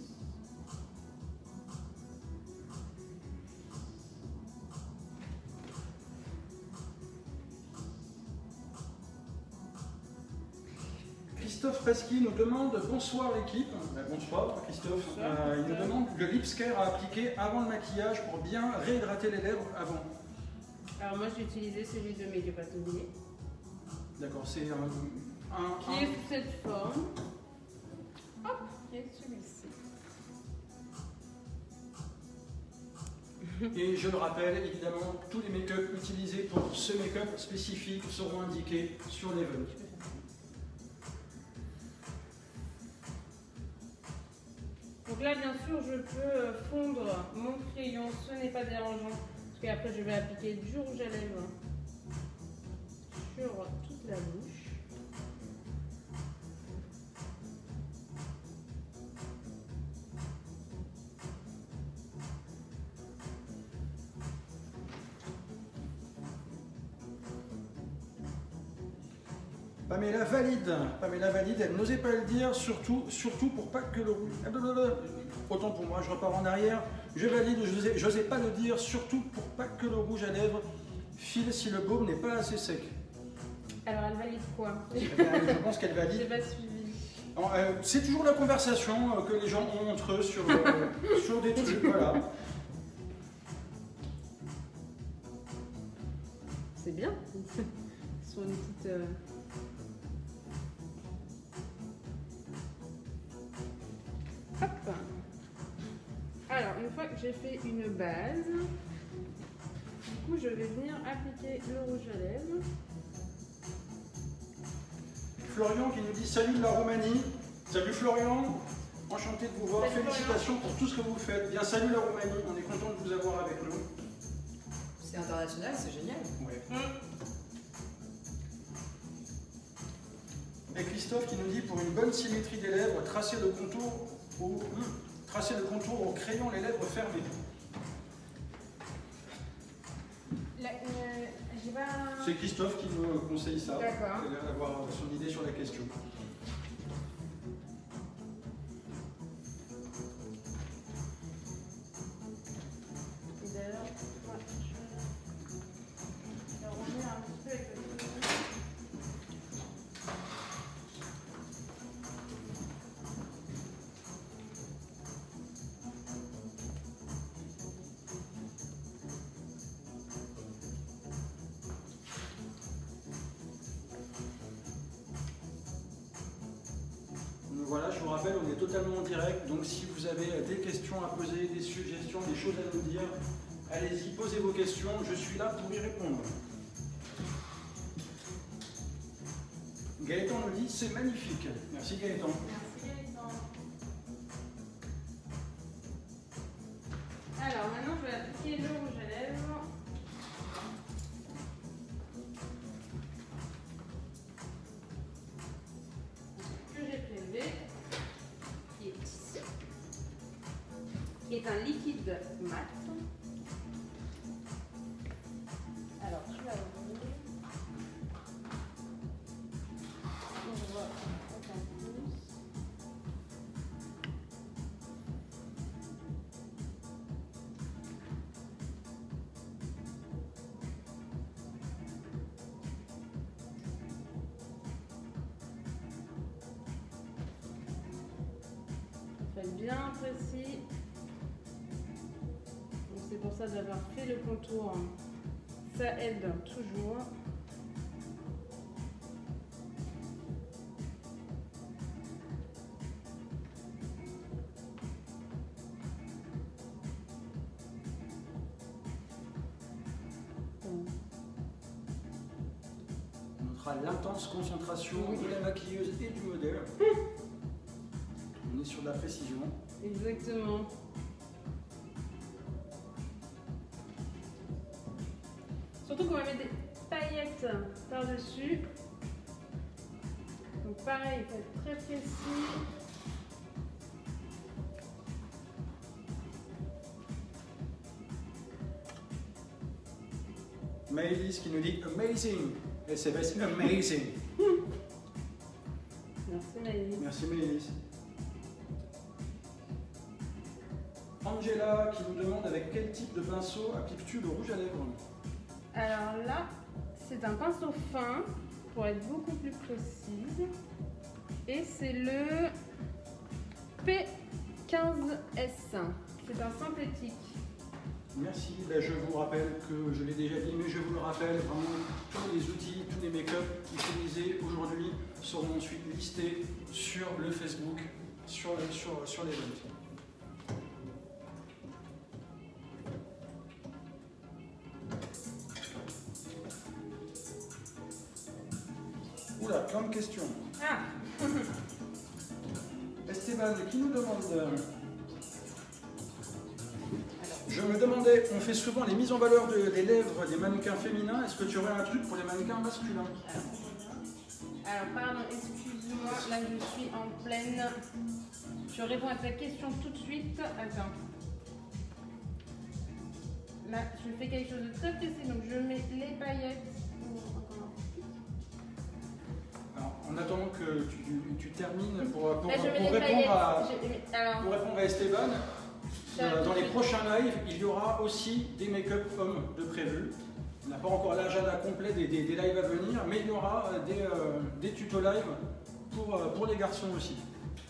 Christophe Pasqui nous demande bonsoir l'équipe. Ben, bonsoir Christophe. Bonsoir, euh, il nous bonsoir. demande le lip care à appliquer avant le maquillage pour bien réhydrater les lèvres avant. Alors moi j'ai utilisé celui de Make-up Atelier. D'accord, c'est un, un, Qui un- est sous cette forme. Hop, qui est celui-ci. Et je le rappelle, évidemment, tous les make-up utilisés pour ce make-up spécifique seront indiqués sur l'event. Donc là bien sûr je peux fondre mon crayon, ce n'est pas dérangeant. Parce qu'après je vais appliquer du rouge à lèvres sur toute la bouche. Pamela valide, Pamela valide, elle n'osait pas le dire, surtout, surtout pour pas que le rouge... Ah, blablabla. Autant pour moi, je repars en arrière. Je valide, je n'osais pas le dire, surtout pour pas que le rouge à lèvres file si le baume n'est pas assez sec. Alors elle valide quoi? Eh ben, je pense qu'elle J'ai valide. pas suivi. Non, euh, c'est toujours la conversation euh, que les gens ont entre eux sur, euh, sur des trucs, voilà. C'est bien. Sur une petite... euh, Hop. Alors, une fois que j'ai fait une base, du coup, je vais venir appliquer le rouge à lèvres. Florian qui nous dit salut de la Roumanie. Salut Florian, enchanté de vous voir. Salut Félicitations pour tout ce que vous faites. Bien salut la Roumanie, on est content de vous avoir avec nous. C'est international, c'est génial. Ouais. Hum. Et Christophe qui nous dit pour une bonne symétrie des lèvres, tracer le contour au, hum, tracer le contour au crayon les lèvres fermées. La- euh, j'ai pas... C'est Christophe qui nous conseille ça. D'accord. Il a l'air d'avoir son idée sur la question. Et d'ailleurs, ouais, je vais revenir un petit peu avec le crayon. Voilà, je vous rappelle, on est totalement en direct, donc si vous avez des questions à poser, des suggestions, des choses à nous dire, allez-y, posez vos questions, je suis là pour y répondre. Gaëtan nous dit, c'est magnifique. Merci Gaëtan. Merci Gaëtan. Alors maintenant je vais appliquer le rouge à lèvres. Que j'ai prélevé, qui est ici, qui est un liquide mat. Alors je vais ouvrir. On voit aucun plus. bien précis. Donc c'est pour ça d'avoir fait le contour, ça aide toujours. L'intense concentration de la maquilleuse et du modèle. On est sur de la précision. Exactement. Surtout qu'on va mettre des paillettes par-dessus. Donc pareil, il faut être très précis. Maëlys qui nous dit amazing. S M S amazing. Merci Maëlys. Merci Maëlys. Angela qui nous demande avec quel type de pinceau appliques-tu le rouge à lèvres? Alors là, c'est un pinceau fin pour être beaucoup plus précise. Et c'est le P quinze S. C'est un synthétique. Merci, ben je vous rappelle que je l'ai déjà dit, mais je vous le rappelle, vraiment tous les outils, tous les make-up utilisés aujourd'hui seront ensuite listés sur le Facebook, sur, sur, sur l'event. Oula, plein de questions. Ah. Esteban qui nous demande... Je me demandais, on fait souvent les mises en valeur de, des lèvres des mannequins féminins. Est-ce que tu aurais un truc pour les mannequins masculins? Alors, pardon, excuse-moi, là je suis en pleine. Je réponds à ta question tout de suite. Attends. Là, je fais quelque chose de très précis, donc je mets les paillettes. Alors, en attendant que tu, tu termines pour, pour, là, je mets pour, les répondre, à, Alors, pour répondre à Esteban, euh, dans les prochains lives, il y aura aussi des make-up hommes de prévus. On n'a pas encore l'agenda complet des, des, des lives à venir, mais il y aura des, euh, des tutos live pour, euh, pour les garçons aussi.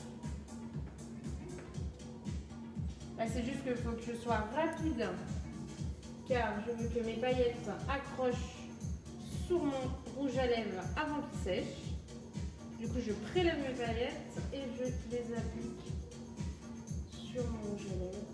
Là, c'est juste qu'il faut que je sois rapide, car je veux que mes paillettes accrochent sur mon rouge à lèvres avant qu'il sèche. Du coup, je prélève mes paillettes et je les applique sur mon rouge à lèvres.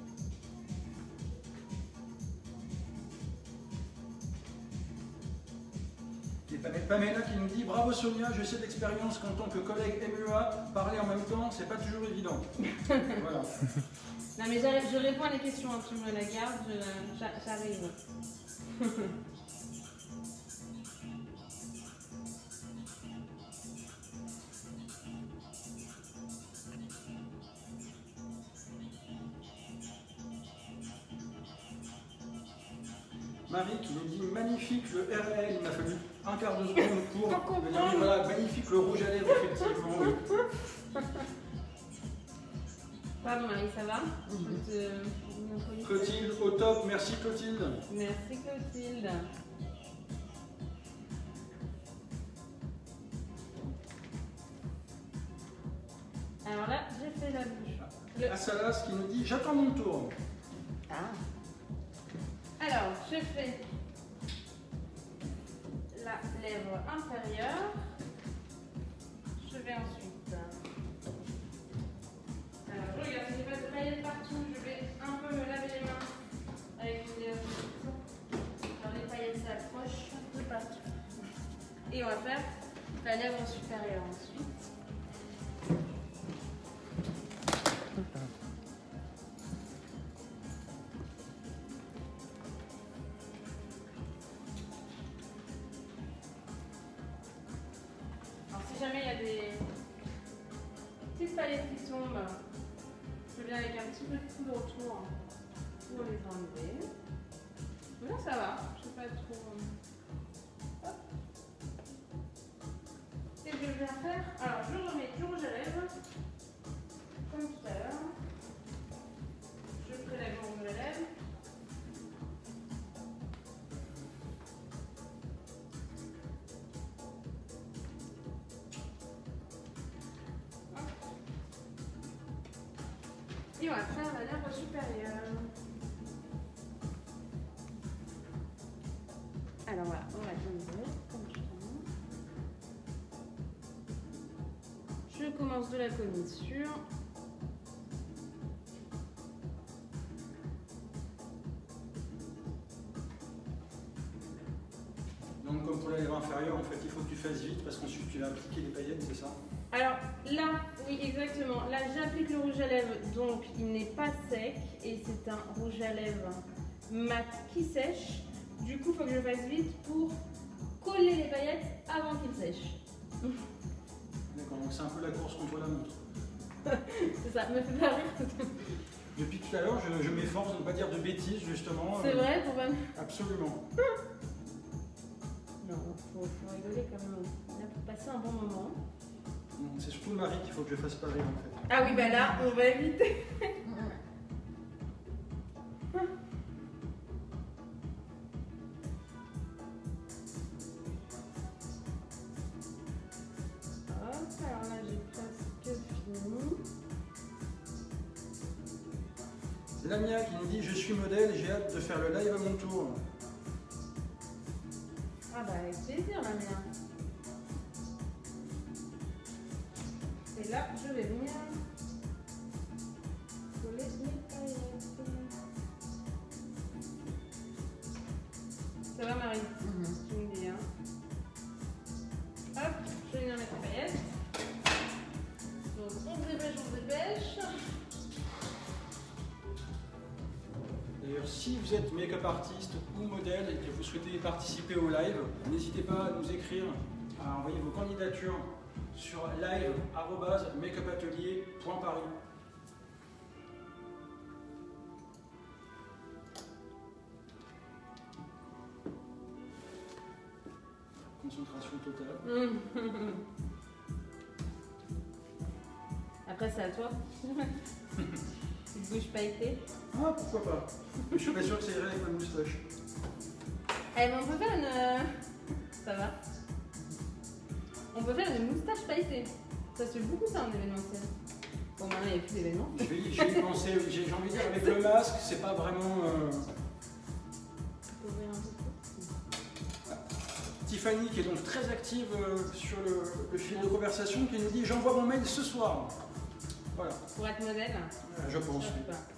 Et Pamela qui nous dit « Bravo Sonia, je sais d'expérience qu'en tant que collègue M E A, parler en même temps, c'est pas toujours évident. » Voilà. Non mais je réponds à les questions, hein, tu me la gardes, j'arrive. Marie qui nous dit magnifique le R L, il m'a fallu un quart de seconde pour venir. comprendre. Voilà, magnifique le rouge à lèvres, effectivement. Pardon Marie, ça va? Mmh. Clotilde, au top, merci Clotilde. Merci Clotilde. Alors là, j'ai fait la bouche. Le... Assalas qui nous dit j'attends mon tour. Ah. Alors, je fais la lèvre inférieure. Je vais ensuite. Alors, je regarde, si j'ai pas de paillettes partout, je vais un peu me laver les mains avec une lèvre. Alors, les paillettes s'approchent de partout. Et on va faire la lèvre supérieure ensuite. Si jamais il y a des petites paillettes qui tombent, je viens avec un petit peu de poudre autour pour les enlever. Mais là ça va, je ne sais pas trop. Hop. Et je viens faire. Alors je remets du rouge à lèvres, comme tout à l'heure. Je prélève mon rouge à lèvres. ici, on va faire la lèvre supérieure. Alors voilà, on va tenir comme ça. Je commence de la commissure. Donc comme pour la lèvre inférieure, en fait, il faut que tu fasses vite parce qu'ensuite tu vas appliquer les paillettes, c'est ça? Alors là, oui exactement, là j'applique le rouge à lèvres, donc il n'est pas sec et c'est un rouge à lèvres mat qui sèche. Du coup, il faut que je fasse vite pour coller les paillettes avant qu'ils sèchent. D'accord, donc c'est un peu la course contre la montre. C'est ça, me fait pas rire. Depuis tout à l'heure, je, je m'efforce de ne pas dire de bêtises, justement. C'est euh, vrai, pour pas... Absolument. Non, faut, faut rigoler quand même. Là, pour passer un bon moment. C'est surtout le mari qu'il faut que je fasse pas rire, en fait. Ah oui, bah là, on va éviter. Hop, alors là, j'ai presque fini. Lamia qui nous dit « Je suis modèle et j'ai hâte de faire le live à mon tour ». Ah bah avec plaisir, la mienne. Et là, je vais venir coller mes paillettes. Ça va, Marie? Mm-hmm. Tu me dis, hein? Hop, je vais venir mettre les paillettes. Donc, on se dépêche, on se dépêche. D'ailleurs, si vous êtes make-up artiste ou modèle et que vous souhaitez participer au live, n'hésitez pas à nous écrire, à envoyer vos candidatures sur live arobase makeupatelier point paris. Concentration totale. Après, c'est à toi. Petite bouche pailletée. Ah, pourquoi pas. Je suis pas sûr que ça irait avec ma moustache. Eh ben, on peut faire une... euh, Ça va. On peut faire une moustache pailletée. Ça se fait beaucoup ça en événementiel. Bon, maintenant il n'y a plus d'événements. Je vais, je vais y penser, j'ai j'ai envie de dire, avec le masque, c'est pas vraiment... euh, Tu peux ouvrir un peu plus. Tiffany, qui est donc très active euh, sur le, le fil de conversation, qui nous dit « J'envoie mon mail ce soir ». Voilà. Pour être modèle, Euh, je pense. je sais oui. pas.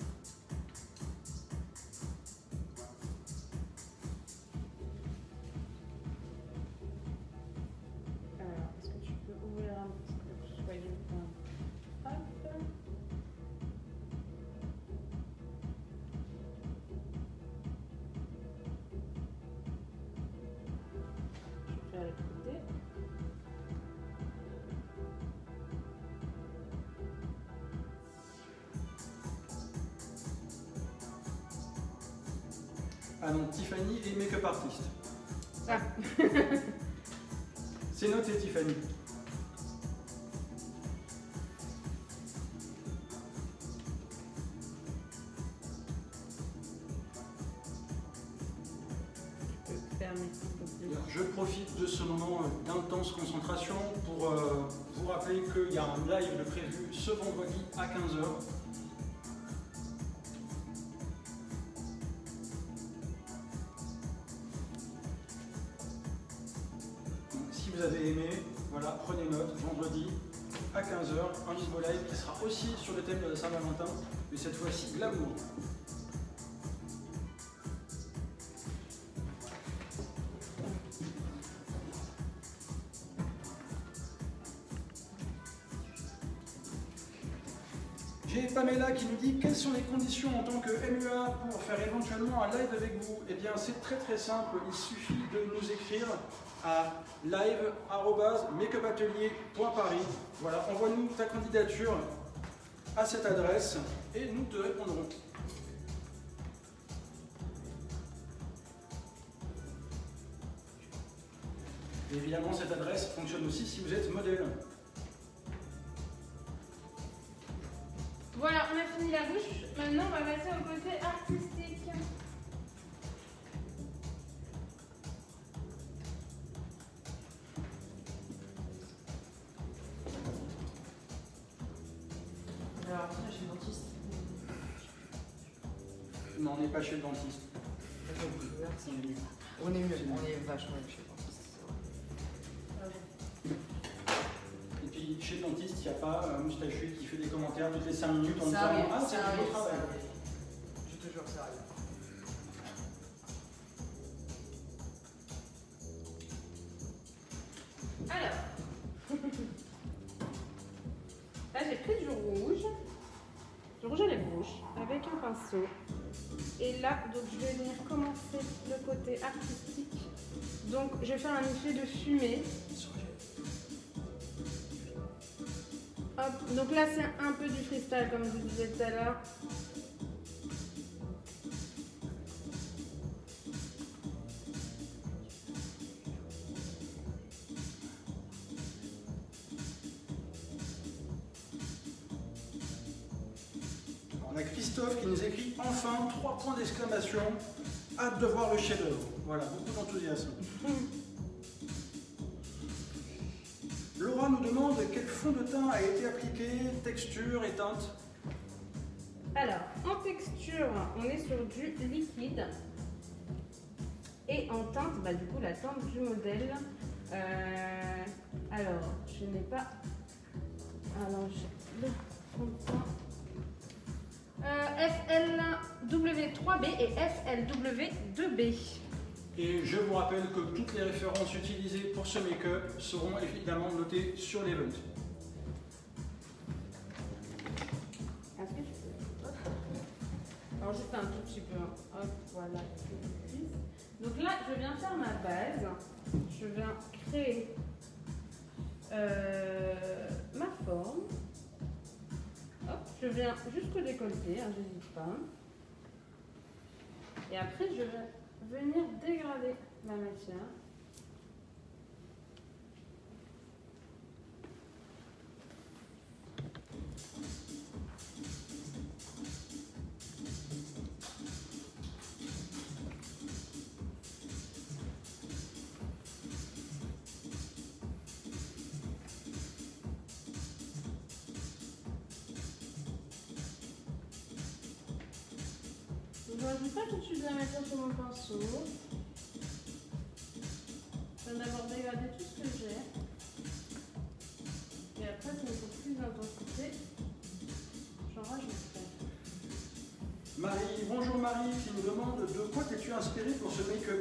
Alors, est-ce que tu peux ouvrir un petit peu? Je voyais pas. Hop. Je vais faire le côté. Ah non, Tiffany est make-up artiste. Ah. C'est noté, Tiffany. Tu peux fermer s'il te plaît. Je profite de ce moment d'intense concentration pour euh, vous rappeler qu'il y a un live de prévu ce vendredi à quinze heures. Si vous avez aimé, voilà, prenez note, vendredi à quinze heures, un nouveau live qui sera aussi sur le thème de la Saint-Valentin, mais cette fois-ci l'amour. J'ai Pamela qui nous dit quelles sont les conditions en tant que M E A pour faire éventuellement un live avec vous. Eh bien c'est très très simple, il suffit de nous écrire à live arobase makeupatelier point paris. Voilà, envoie-nous ta candidature à cette adresse et nous te répondrons. Et évidemment cette adresse fonctionne aussi si vous êtes modèle. Voilà, on a fini la bouche. Maintenant, on va passer au côté artistique. Alors après, je suis dentiste. Non, on n'est pas chez le dentiste. Avec la bouche ouverte. On est mieux. On est mieux, on est vachement mieux chez le dentiste, c'est vrai. Et puis chez le dentiste, il n'y a pas un moustachu qui fait des commentaires toutes les cinq minutes en Ça arrive, disant ah, c'est ça un arrive, beau travail. ça arrive. Je te jure, ça arrive. Alors, là j'ai pris du rouge, du rouge à lèvres rouge avec un pinceau. Et là, donc je vais venir commencer le côté artistique. Donc je vais faire un effet de fumée. Hop, donc là c'est un peu du freestyle comme je vous disais tout à l'heure. On a Christophe qui nous écrit enfin trois points d'exclamation. Hâte de voir le chef-d'œuvre. Voilà, beaucoup d'enthousiasme. Laura nous demande quel fond de teint a été appliqué, texture et teinte. Alors, en texture, on est sur du liquide. Et en teinte, bah, du coup, la teinte du modèle. Euh, alors, je n'ai pas. Alors, j'ai le fond de teint. Euh, F L W trois B et F L W deux B. Et je vous rappelle que toutes les références utilisées pour ce make-up seront évidemment notées sur l'event. Est-ce que je peux... Hop. Alors juste un tout petit peu. Hop, voilà. Donc là, je viens faire ma base. Je viens créer euh, ma forme. Hop, je viens jusqu'au décolleté, hein, j'hésite pas. Et après, je vais venir dégrader la matière. Je ne rajoute pas tout de suite de la matière sur mon pinceau. Je viens d'abord dégrader tout ce que j'ai. Et après, si il faut plus d'intensité, j'en rajouterai. Marie, bonjour Marie, qui nous demande de quoi t'es-tu inspirée pour ce make-up?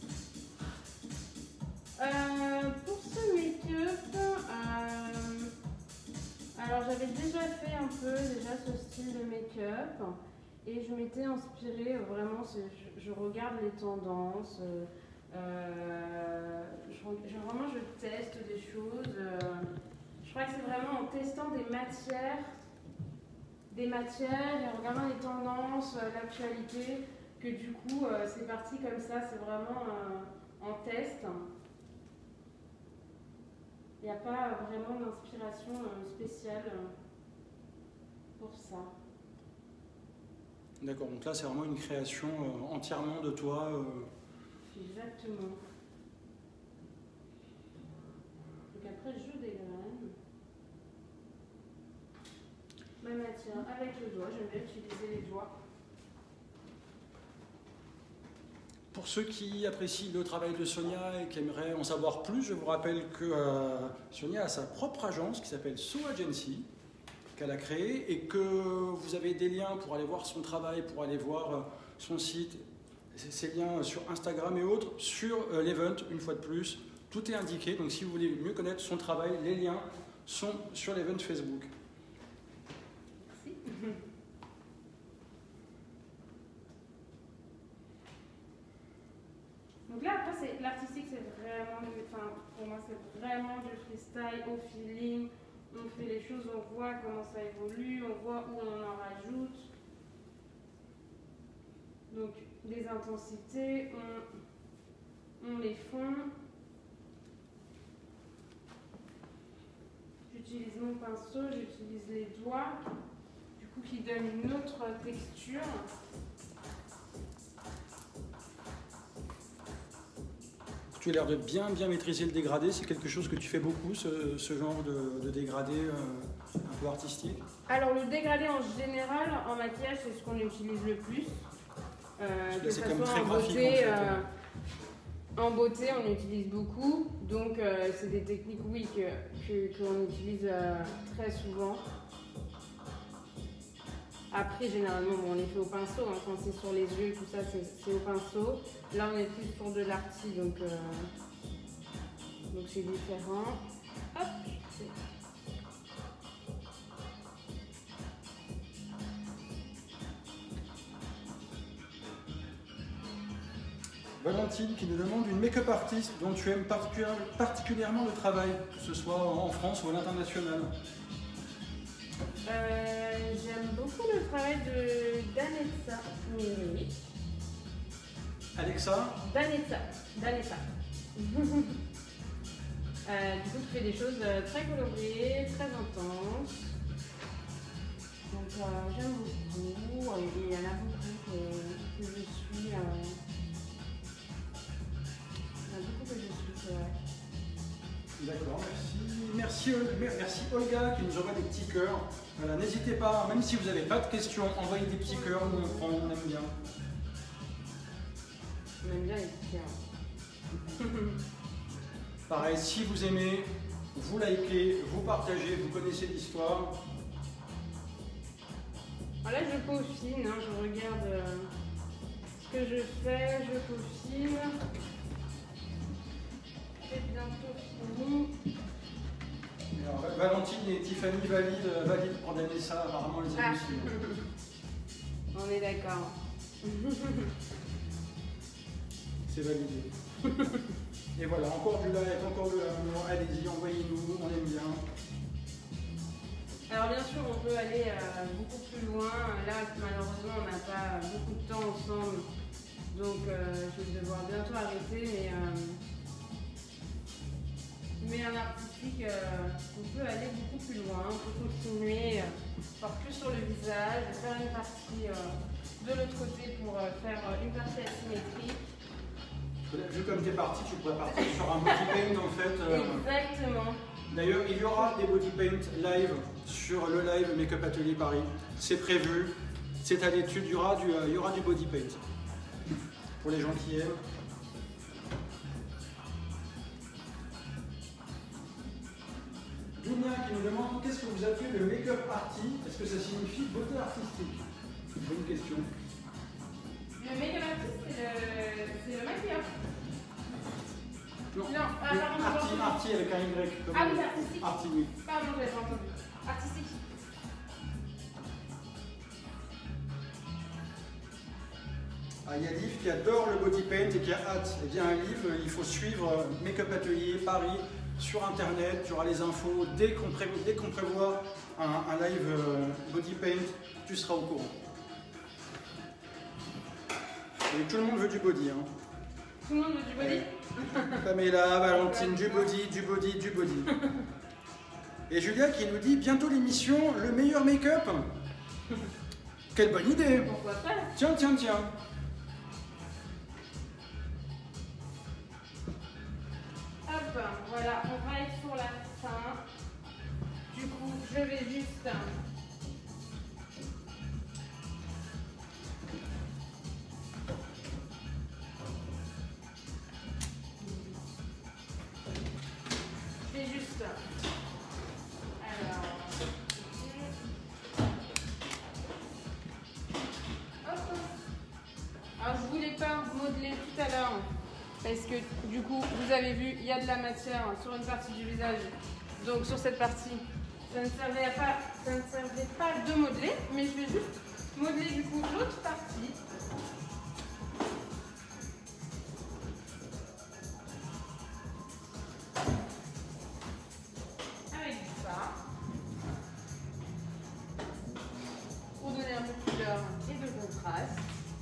Euh, pour ce make-up, euh, alors j'avais déjà fait un peu déjà ce style de make-up. Et je m'étais inspirée, vraiment, je, je regarde les tendances, euh, je, je, vraiment je teste des choses. Euh, je crois que c'est vraiment en testant des matières, des matières et en regardant les tendances, l'actualité, que du coup euh, c'est parti comme ça, c'est vraiment euh, en test. Il n'y a pas vraiment d'inspiration euh, spéciale pour ça. D'accord, donc là c'est vraiment une création euh, entièrement de toi. Euh... Exactement. Donc après je dégraine ma matière avec le doigt, j'aime bien utiliser les doigts. Pour ceux qui apprécient le travail de Sonia et qui aimeraient en savoir plus, je vous rappelle que euh, Sonia a sa propre agence qui s'appelle So Agency, qu'elle a créée, et que vous avez des liens pour aller voir son travail, pour aller voir son site, ses liens sur Instagram et autres, sur euh, l'event, une fois de plus. Tout est indiqué, donc si vous voulez mieux connaître son travail, les liens sont sur l'event Facebook. Merci. Donc là, après, c'est l'artistique, c'est vraiment, du, enfin, pour moi, c'est vraiment du freestyle au feeling. On fait les choses, on voit comment ça évolue, on voit où on en rajoute. Donc, des intensités, on, on les fond. J'utilise mon pinceau, j'utilise les doigts, du coup, qui donnent une autre texture. Tu as l'air de bien bien maîtriser le dégradé, c'est quelque chose que tu fais beaucoup, ce, ce genre de, de dégradé euh, un peu artistique? Alors le dégradé en général, en maquillage, c'est ce qu'on utilise le plus. Euh, que c'est ce quand même soit très en graphique, beauté, en fait, euh, en beauté, on utilise beaucoup. Donc, euh, c'est des techniques, oui, que, que, qu'on utilise euh, très souvent. Après, généralement, bon, on les fait au pinceau. Hein, quand c'est sur les yeux, tout ça, c'est, c'est au pinceau. Là, on est plus sur de l'arty, donc, euh, donc c'est différent. Hop, c'est... Valentine qui nous demande une make-up artiste dont tu aimes particulièrement le travail, que ce soit en France ou à l'international. Euh, j'aime beaucoup le travail de d'Anessa Miri. Alexa? D'Anessa. D'Anessa. euh, du coup, tu fais des choses très colorées, très intenses. Donc, euh, j'aime beaucoup. Et il y en a beaucoup que, que je suis. Euh, il y en a beaucoup que je suis, c'est vrai. D'accord, merci. Merci, merci Olga qui nous envoie des petits cœurs. Voilà, n'hésitez pas, même si vous n'avez pas de questions, envoyez des petits cœurs, nous on prend, on aime bien. On aime bien les petits cœurs. Pareil, si vous aimez, vous likez, vous partagez, vous connaissez l'histoire. Là, je peaufine, hein, je regarde euh, ce que je fais, je peaufine. C'est bientôt fini. Alors, Valentine et Tiffany valident, valident pour donner ça, apparemment les amis aussi. Ah. On est d'accord. C'est validé. Et voilà, encore du like, encore de l'amour, allez-y, envoyez-nous, on aime bien. Alors bien sûr, on peut aller euh, beaucoup plus loin. Là, malheureusement, on n'a pas beaucoup de temps ensemble. Donc, euh, je vais devoir bientôt arrêter. Mais, euh, mais en artistique, euh, on peut aller beaucoup plus loin. On peut continuer, euh, faire plus sur le visage, faire une partie euh, de l'autre côté pour euh, faire euh, une partie asymétrique. Vu comme tu es parti, tu pourrais partir sur un body paint en fait. Euh... Exactement. D'ailleurs, il y aura des body paint live sur le live Make-up Atelier Paris. C'est prévu, c'est à l'étude, il y aura du, euh, il y aura du body paint. Pour les gens qui aiment. Dunia qui nous demande qu'est-ce que vous appelez le make-up arty? Est-ce que ça signifie beauté artistique? Bonne question. Le make-up artiste, c'est le, c'est le maquilleur. Non, Non, ah, pardon, arty, pardon. arty avec un Y. Comme Ah oui, artistique. Arty, oui. Pardon, j'avais pas entendu. Artistique. Ah, il y a Liv qui adore le body paint et qui a hâte. Eh bien, Liv, il faut suivre Make-up Atelier Paris sur internet. Tu auras les infos. Dès qu'on pré... Dès qu'on prévoit un, un live euh, body paint, tu seras au courant. Et tout le monde veut du body. Hein. Tout le monde veut du body? Pamela, Valentine, du body, du body, du body. Et Julia qui nous dit bientôt l'émission Le meilleur make-up. Quelle bonne idée! Pourquoi pas? Tiens, tiens, tiens. Hop, voilà, on va être sur la fin. Du coup, je vais juste... Je vais juste... Alors... Hop. Alors, je voulais pas modeler tout à l'heure. Parce que du coup, vous avez vu, il y a de la matière sur une partie du visage. Donc sur cette partie, ça ne servait pas, ça ne servait pas de modeler, mais je vais juste modeler du coup l'autre partie. Avec ça. Pour donner un peu de couleur et de contraste.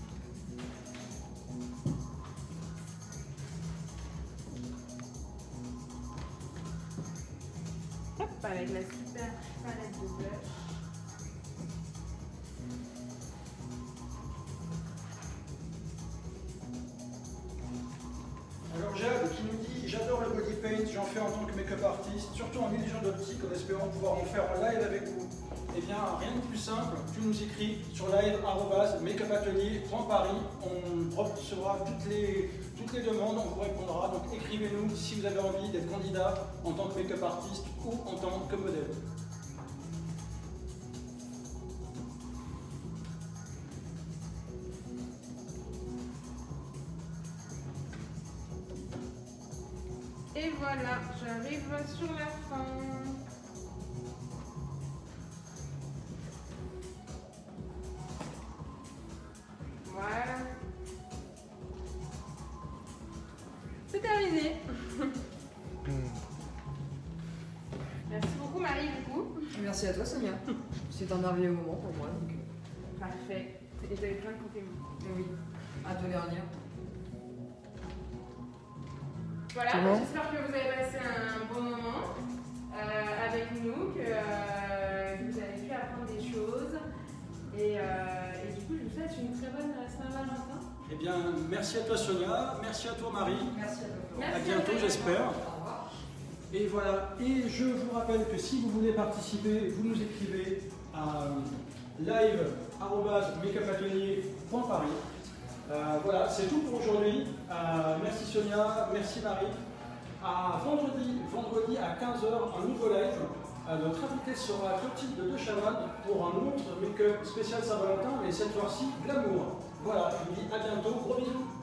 Avec la super palette de blush. Alors Jade qui nous dit j'adore le body paint, j'en fais en tant que make-up artiste, surtout en illusion d'optique en espérant pouvoir en faire en live avec vous. Eh bien, rien de plus simple, tu nous écris sur live arobase makeupatelier point paris. On recevra toutes les, toutes les demandes, on vous répondra. Donc écrivez-nous si vous avez envie d'être candidat en tant que make-up artiste ou en tant que modèle. Et voilà, j'arrive sur la fin. Voilà. C'est terminé. Merci beaucoup Marie du coup. Merci à toi Sonia. C'est un merveilleux moment pour moi. Donc... Parfait. Et j'avais plein de compliments. Oui, à te les relire. Voilà, C'est bon. j'espère que vous avez passé un bon moment euh, avec nous, que euh, vous avez pu apprendre des choses. Et, euh, et du coup, je vous souhaite une très bonne Saint-Valentin. Eh bien, merci à toi Sonia, merci à toi Marie. Merci à toi. Merci À bientôt, à toi. j'espère. Au revoir. Et voilà, et je vous rappelle que si vous voulez participer, vous nous écrivez à live arobase makeupatelier point paris. Euh, voilà, c'est tout pour aujourd'hui. Euh, merci Sonia, merci Marie. À vendredi, vendredi à quinze heures, un nouveau live. Euh, notre invité sera Clotilde de Chavannes pour un autre make-up spécial Saint-Valentin, mais cette fois-ci glamour. Voilà, je vous dis à bientôt, gros bisous.